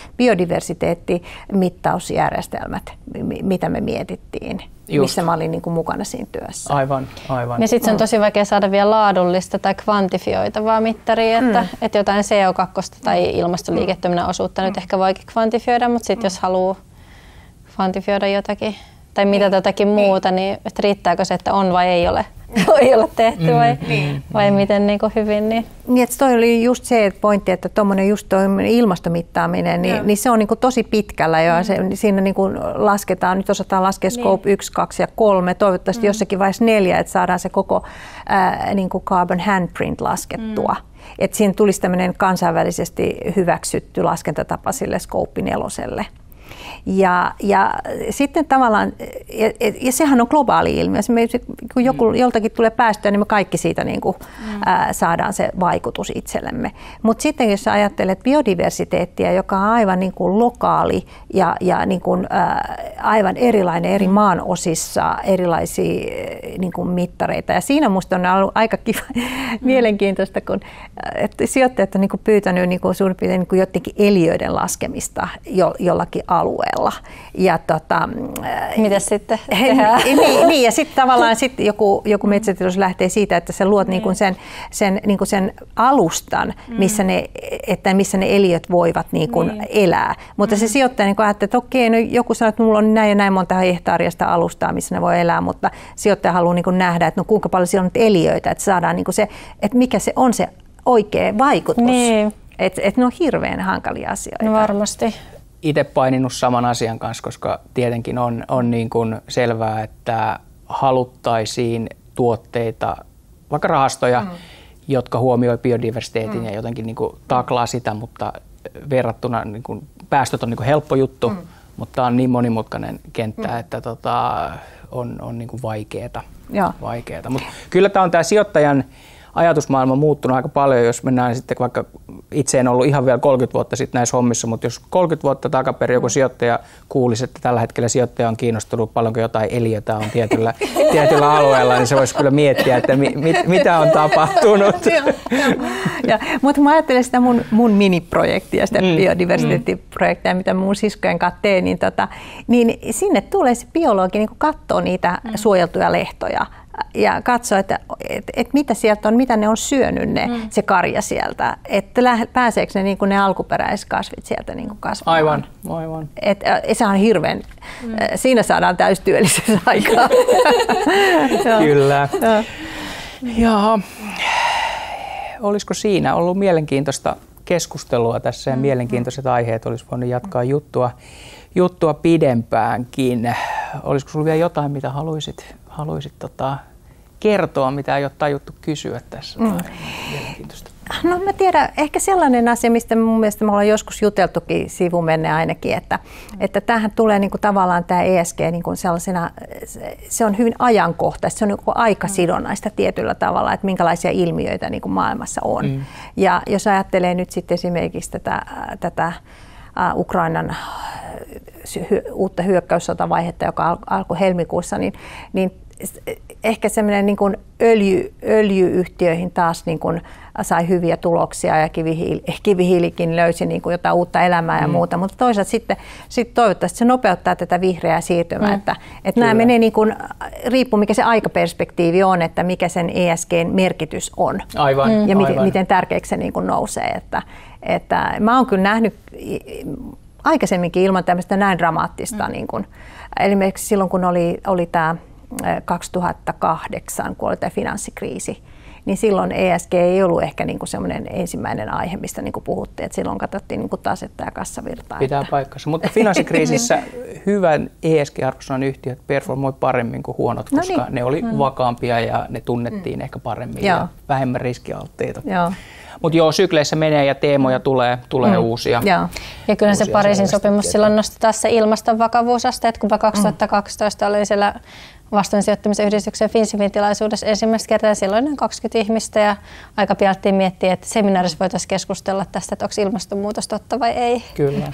Speaker 3: biodiversiteettimittausjärjestelmät, mitä me mietittiin. Just. Missä mä olin niin kuin mukana siinä työssä.
Speaker 2: Aivan, aivan.
Speaker 1: Ja sitten se on tosi vaikea saada vielä laadullista tai kvantifioitavaa mittaria, että, mm. että jotain C O kaksi tai ilmastoliiketoiminnan osuutta mm. nyt ehkä voikin kvantifioida, mutta sitten mm. jos haluaa kvantifioida jotakin tai mitä jotakin muuta, niin että riittääkö se, että on vai ei ole, ei ole tehty vai, mm. vai miten niin kuin hyvin. Niin.
Speaker 3: Niin, että toi oli just se pointti, että tuommoinen just ilmastomittaaminen, niin, niin se on niin kuin tosi pitkällä jo. Mm. Se, siinä niin kuin lasketaan, nyt osataan laskea scope niin. yksi, kaksi ja kolme, toivottavasti mm. jossakin vaiheessa neljä, että saadaan se koko ää, niin kuin carbon handprint laskettua. Mm. Että siinä tulisi tämmöinen kansainvälisesti hyväksytty laskentatapa sille scope neloselle. Ja, ja sitten tavallaan, ja, ja sehän on globaali ilmiö. Kun joku, joltakin tulee päästöä, niin me kaikki siitä niin kuin, mm. ää, saadaan se vaikutus itsellemme. Mutta sitten jos sä ajattelet biodiversiteettiä, joka on aivan niin kuin lokaali ja, ja niin kuin, ää, aivan erilainen eri maan osissa, erilaisia niin kuin mittareita. Ja siinä musta on ollut aika kiva, mm. mielenkiintoista, kun että sijoittajat on niin kuin pyytänyt niin kuin suurin piirtein niin kuin jotenkin eliöiden laskemista jo, jollakin alueella. Ja tota,
Speaker 1: mitäs sitten
Speaker 3: tehdään? Niin, niin, ja sitten tavallaan sit joku, joku metsätilos lähtee siitä, että sä luot mm. niin kuin sen, sen, niin kuin sen alustan, missä ne, että missä ne eliöt voivat niin kuin niin. elää. Mutta mm. se sijoittaja niin ajattelee, että okei, no joku sanoo, että mulla on näin ja näin monta hehtaaria sitä alustaa, missä ne voi elää, mutta sijoittaja haluaa niin kuin nähdä, että no kuinka paljon siellä on nyt eliöitä, että saadaan niin kuin se, että mikä se on se oikea vaikutus. Niin. Että et ne on hirveän hankalia asioita.
Speaker 1: No varmasti.
Speaker 2: Itse paininut saman asian kanssa, koska tietenkin on, on niin kuin selvää, että haluttaisiin tuotteita, vaikka rahastoja, mm. jotka huomioi biodiversiteetin mm. ja jotenkin niin kuin taklaa sitä, mutta verrattuna niin kuin päästöt on niin kuin helppo juttu, mm. mutta tämä on niin monimutkainen kenttä, mm. että tota, on, on niin kuin vaikeeta. vaikeeta. Mut kyllä tämä on tämä sijoittajan ajatusmaailma muuttunut aika paljon, jos mennään sitten vaikka, itse en ollut ihan vielä kolmekymmentä vuotta sitten näissä hommissa, mutta jos kolmekymmentä vuotta takaperin joku sijoittaja kuulisi, että tällä hetkellä sijoittaja on kiinnostunut paljonko jotain eliötä on tietyllä, tietyllä alueella, niin se voisi kyllä miettiä, että mi, mit, mitä on tapahtunut.
Speaker 3: Mutta mä ajattelen sitä mun, mun miniprojektia, sitä mm, biodiversiteettiprojektia, mm. mitä mun siskojen kanssa teen, niin, tota, niin sinne tulee se biologi niin katsoo niitä mm. suojeltuja lehtoja ja katsoa, että et, et mitä sieltä on, mitä ne on syönyt ne, mm. se karja sieltä, että pääseekö ne, niin kuin ne alkuperäiskasvit sieltä niin kuin kasvamaan.
Speaker 2: Aivan, aivan.
Speaker 3: Et, et, se on hirveän, mm. siinä saadaan täystyöllisyysaikaa.
Speaker 2: Kyllä. Joo. Olisiko siinä ollut mielenkiintoista keskustelua tässä ja mm. mielenkiintoiset aiheet, olisi voinut jatkaa juttua, juttua pidempäänkin. Olisiko sinulla vielä jotain, mitä haluaisit, haluaisit tota, kertoa, mitä ei ole tajuttu kysyä tässä? Mm. Mielenkiintoista.
Speaker 3: No mä tiedän, ehkä sellainen asia, mistä mun mielestä me ollaan joskus juteltukin sivumenne ainakin, että, että tämähän tulee niin kuin tavallaan tämä E S G niin kuin sellaisena, se on hyvin ajankohtaista, se on niin kuin aikasidonnaista tietyllä tavalla, että minkälaisia ilmiöitä niin kuin maailmassa on. Mm. Ja jos ajattelee nyt sitten esimerkiksi tätä, tätä Ukrainan uutta hyökkäyssotavaihetta, joka alkoi helmikuussa, niin, niin ehkä semmoinen niin kuin öljy, öljy-yhtiöihin taas niin kuin sai hyviä tuloksia ja kivihiili, kivihiilikin löysi niin kuin jotain uutta elämää ja mm. muuta, mutta toisaalta sitten, sitten toivottavasti se nopeuttaa tätä vihreää siirtymää, mm. että, että nämä menee niin kuin, riippuu mikä se aikaperspektiivi on, että mikä sen E S G:n merkitys on.
Speaker 2: Aivan,
Speaker 3: ja
Speaker 2: aivan.
Speaker 3: Miten, miten tärkeäksi se niin kuin nousee. Että, että mä oon kyllä nähnyt aikaisemminkin ilman tämmöistä näin dramaattista, mm. niin kuin, esimerkiksi silloin kun oli, oli tämä kaksituhattakahdeksan, kun oli tämä finanssikriisi, niin silloin E S G ei ollut ehkä niin kuin semmoinen ensimmäinen aihe, mistä niin kuin puhuttiin, että silloin katsottiin niin kuin tasetta ja kassavirtaa.
Speaker 2: Pitää
Speaker 3: että...
Speaker 2: paikkansa, mutta finanssikriisissä hyvän E S G-arvosanan yhtiöt performoi paremmin kuin huonot, koska no niin. ne oli mm. vakaampia ja ne tunnettiin mm. ehkä paremmin Joo. ja vähemmän riskialtteita. Mutta joo, sykleissä menee ja teemoja tulee, tulee mm. uusia.
Speaker 1: Joo. Ja kyllä se Pariisin sopimus silloin nosti taas se ilmaston vakavuusasteet, kun kaksituhattakaksitoista mm. oli siellä vastuun sijoittamisen yhdistyksen Finsifin tilaisuudessa ensimmäistä kertaa silloin noin kaksikymmentä ihmistä ja aika pian miettiä, että seminaarissa voitaisiin keskustella tästä, että onko ilmastonmuutos totta vai ei.
Speaker 2: Kyllä.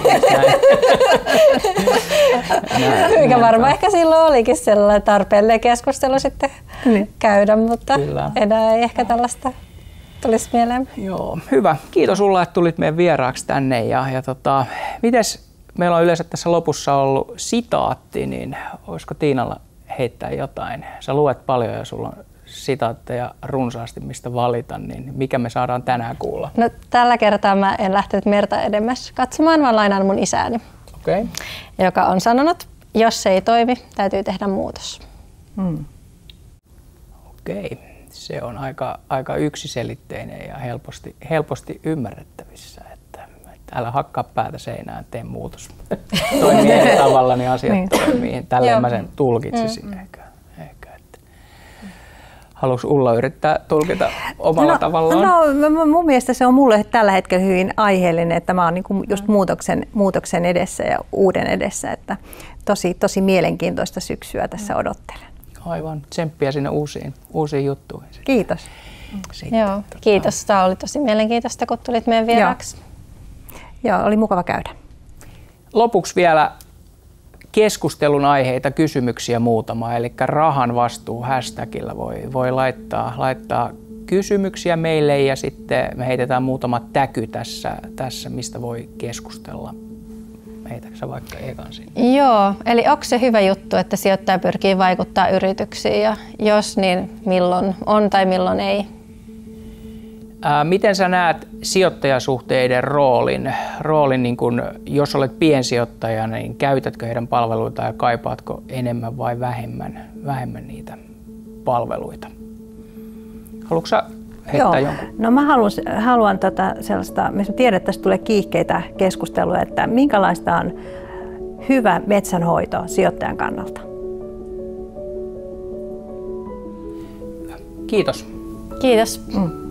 Speaker 1: Mikä varmaan ehkä silloin olikin sellainen tarpeellinen keskustelu sitten mm. käydä, mutta Kyllä. enää ei ehkä tällaista tulisi mieleen.
Speaker 2: Joo, hyvä. Kiitos Ulla, että tulit meidän vieraaksi tänne. Ja, ja tota, mites meillä on yleensä tässä lopussa ollut sitaatti, niin olisiko Tiinalla heittää jotain? Sä luet paljon ja sulla on sitaatteja runsaasti, mistä valita, niin mikä me saadaan tänään kuulla?
Speaker 1: No, tällä kertaa mä en lähtenyt merta edemmäs katsomaan, vaan lainaan mun isääni,
Speaker 2: okay.
Speaker 1: joka on sanonut, jos se ei toimi, täytyy tehdä muutos.
Speaker 2: Hmm. Okei, okay. Se on aika, aika yksiselitteinen ja helposti, helposti ymmärrettävissä, että, että älä hakkaa päätä seinään, tee muutos. Toimii eri tavalla, niin asiat niin. toimii. Tälleen mä sen tulkitsisin mm. ehkä. ehkä että. Haluatko Ulla yrittää tulkita omalla
Speaker 3: no,
Speaker 2: tavallaan?
Speaker 3: No, mun mielestä se on mulle tällä hetkellä hyvin aiheellinen, että mä oon niin kuin just muutoksen, muutoksen edessä ja uuden edessä. Että tosi, tosi mielenkiintoista syksyä tässä odottelen.
Speaker 2: Aivan. Tsemppiä sinne uusiin, uusiin juttuihin.
Speaker 3: Kiitos.
Speaker 1: Sitten, Joo, tota... kiitos. Tämä oli tosi mielenkiintoista, kun tulit meidän vieraaksi.
Speaker 3: Joo. Joo, oli mukava käydä.
Speaker 2: Lopuksi vielä keskustelun aiheita, kysymyksiä muutama. Eli rahan vastuu hashtagillä voi, voi laittaa, laittaa kysymyksiä meille ja sitten me heitetään muutama täky tässä, tässä mistä voi keskustella. Heitäkö sä vaikka ekan sinne?
Speaker 1: Joo, eli onko se hyvä juttu, että sijoittaja pyrkii vaikuttaa yrityksiin ja jos niin milloin on tai milloin ei?
Speaker 2: Ää, miten sä näet sijoittajasuhteiden roolin? roolin niin kun, jos olet piensijoittaja, niin käytätkö heidän palveluita ja kaipaatko enemmän vai vähemmän, vähemmän niitä palveluita? Haluatko sä heittää
Speaker 3: Joo.
Speaker 2: jonkun?
Speaker 3: No mä haluan, haluan tota sellaista, mä tiedän, että tästä tulee kiihkeitä keskustelua, että minkälaista on hyvä metsänhoito sijoittajan kannalta.
Speaker 2: Kiitos.
Speaker 1: Kiitos.
Speaker 3: Mm.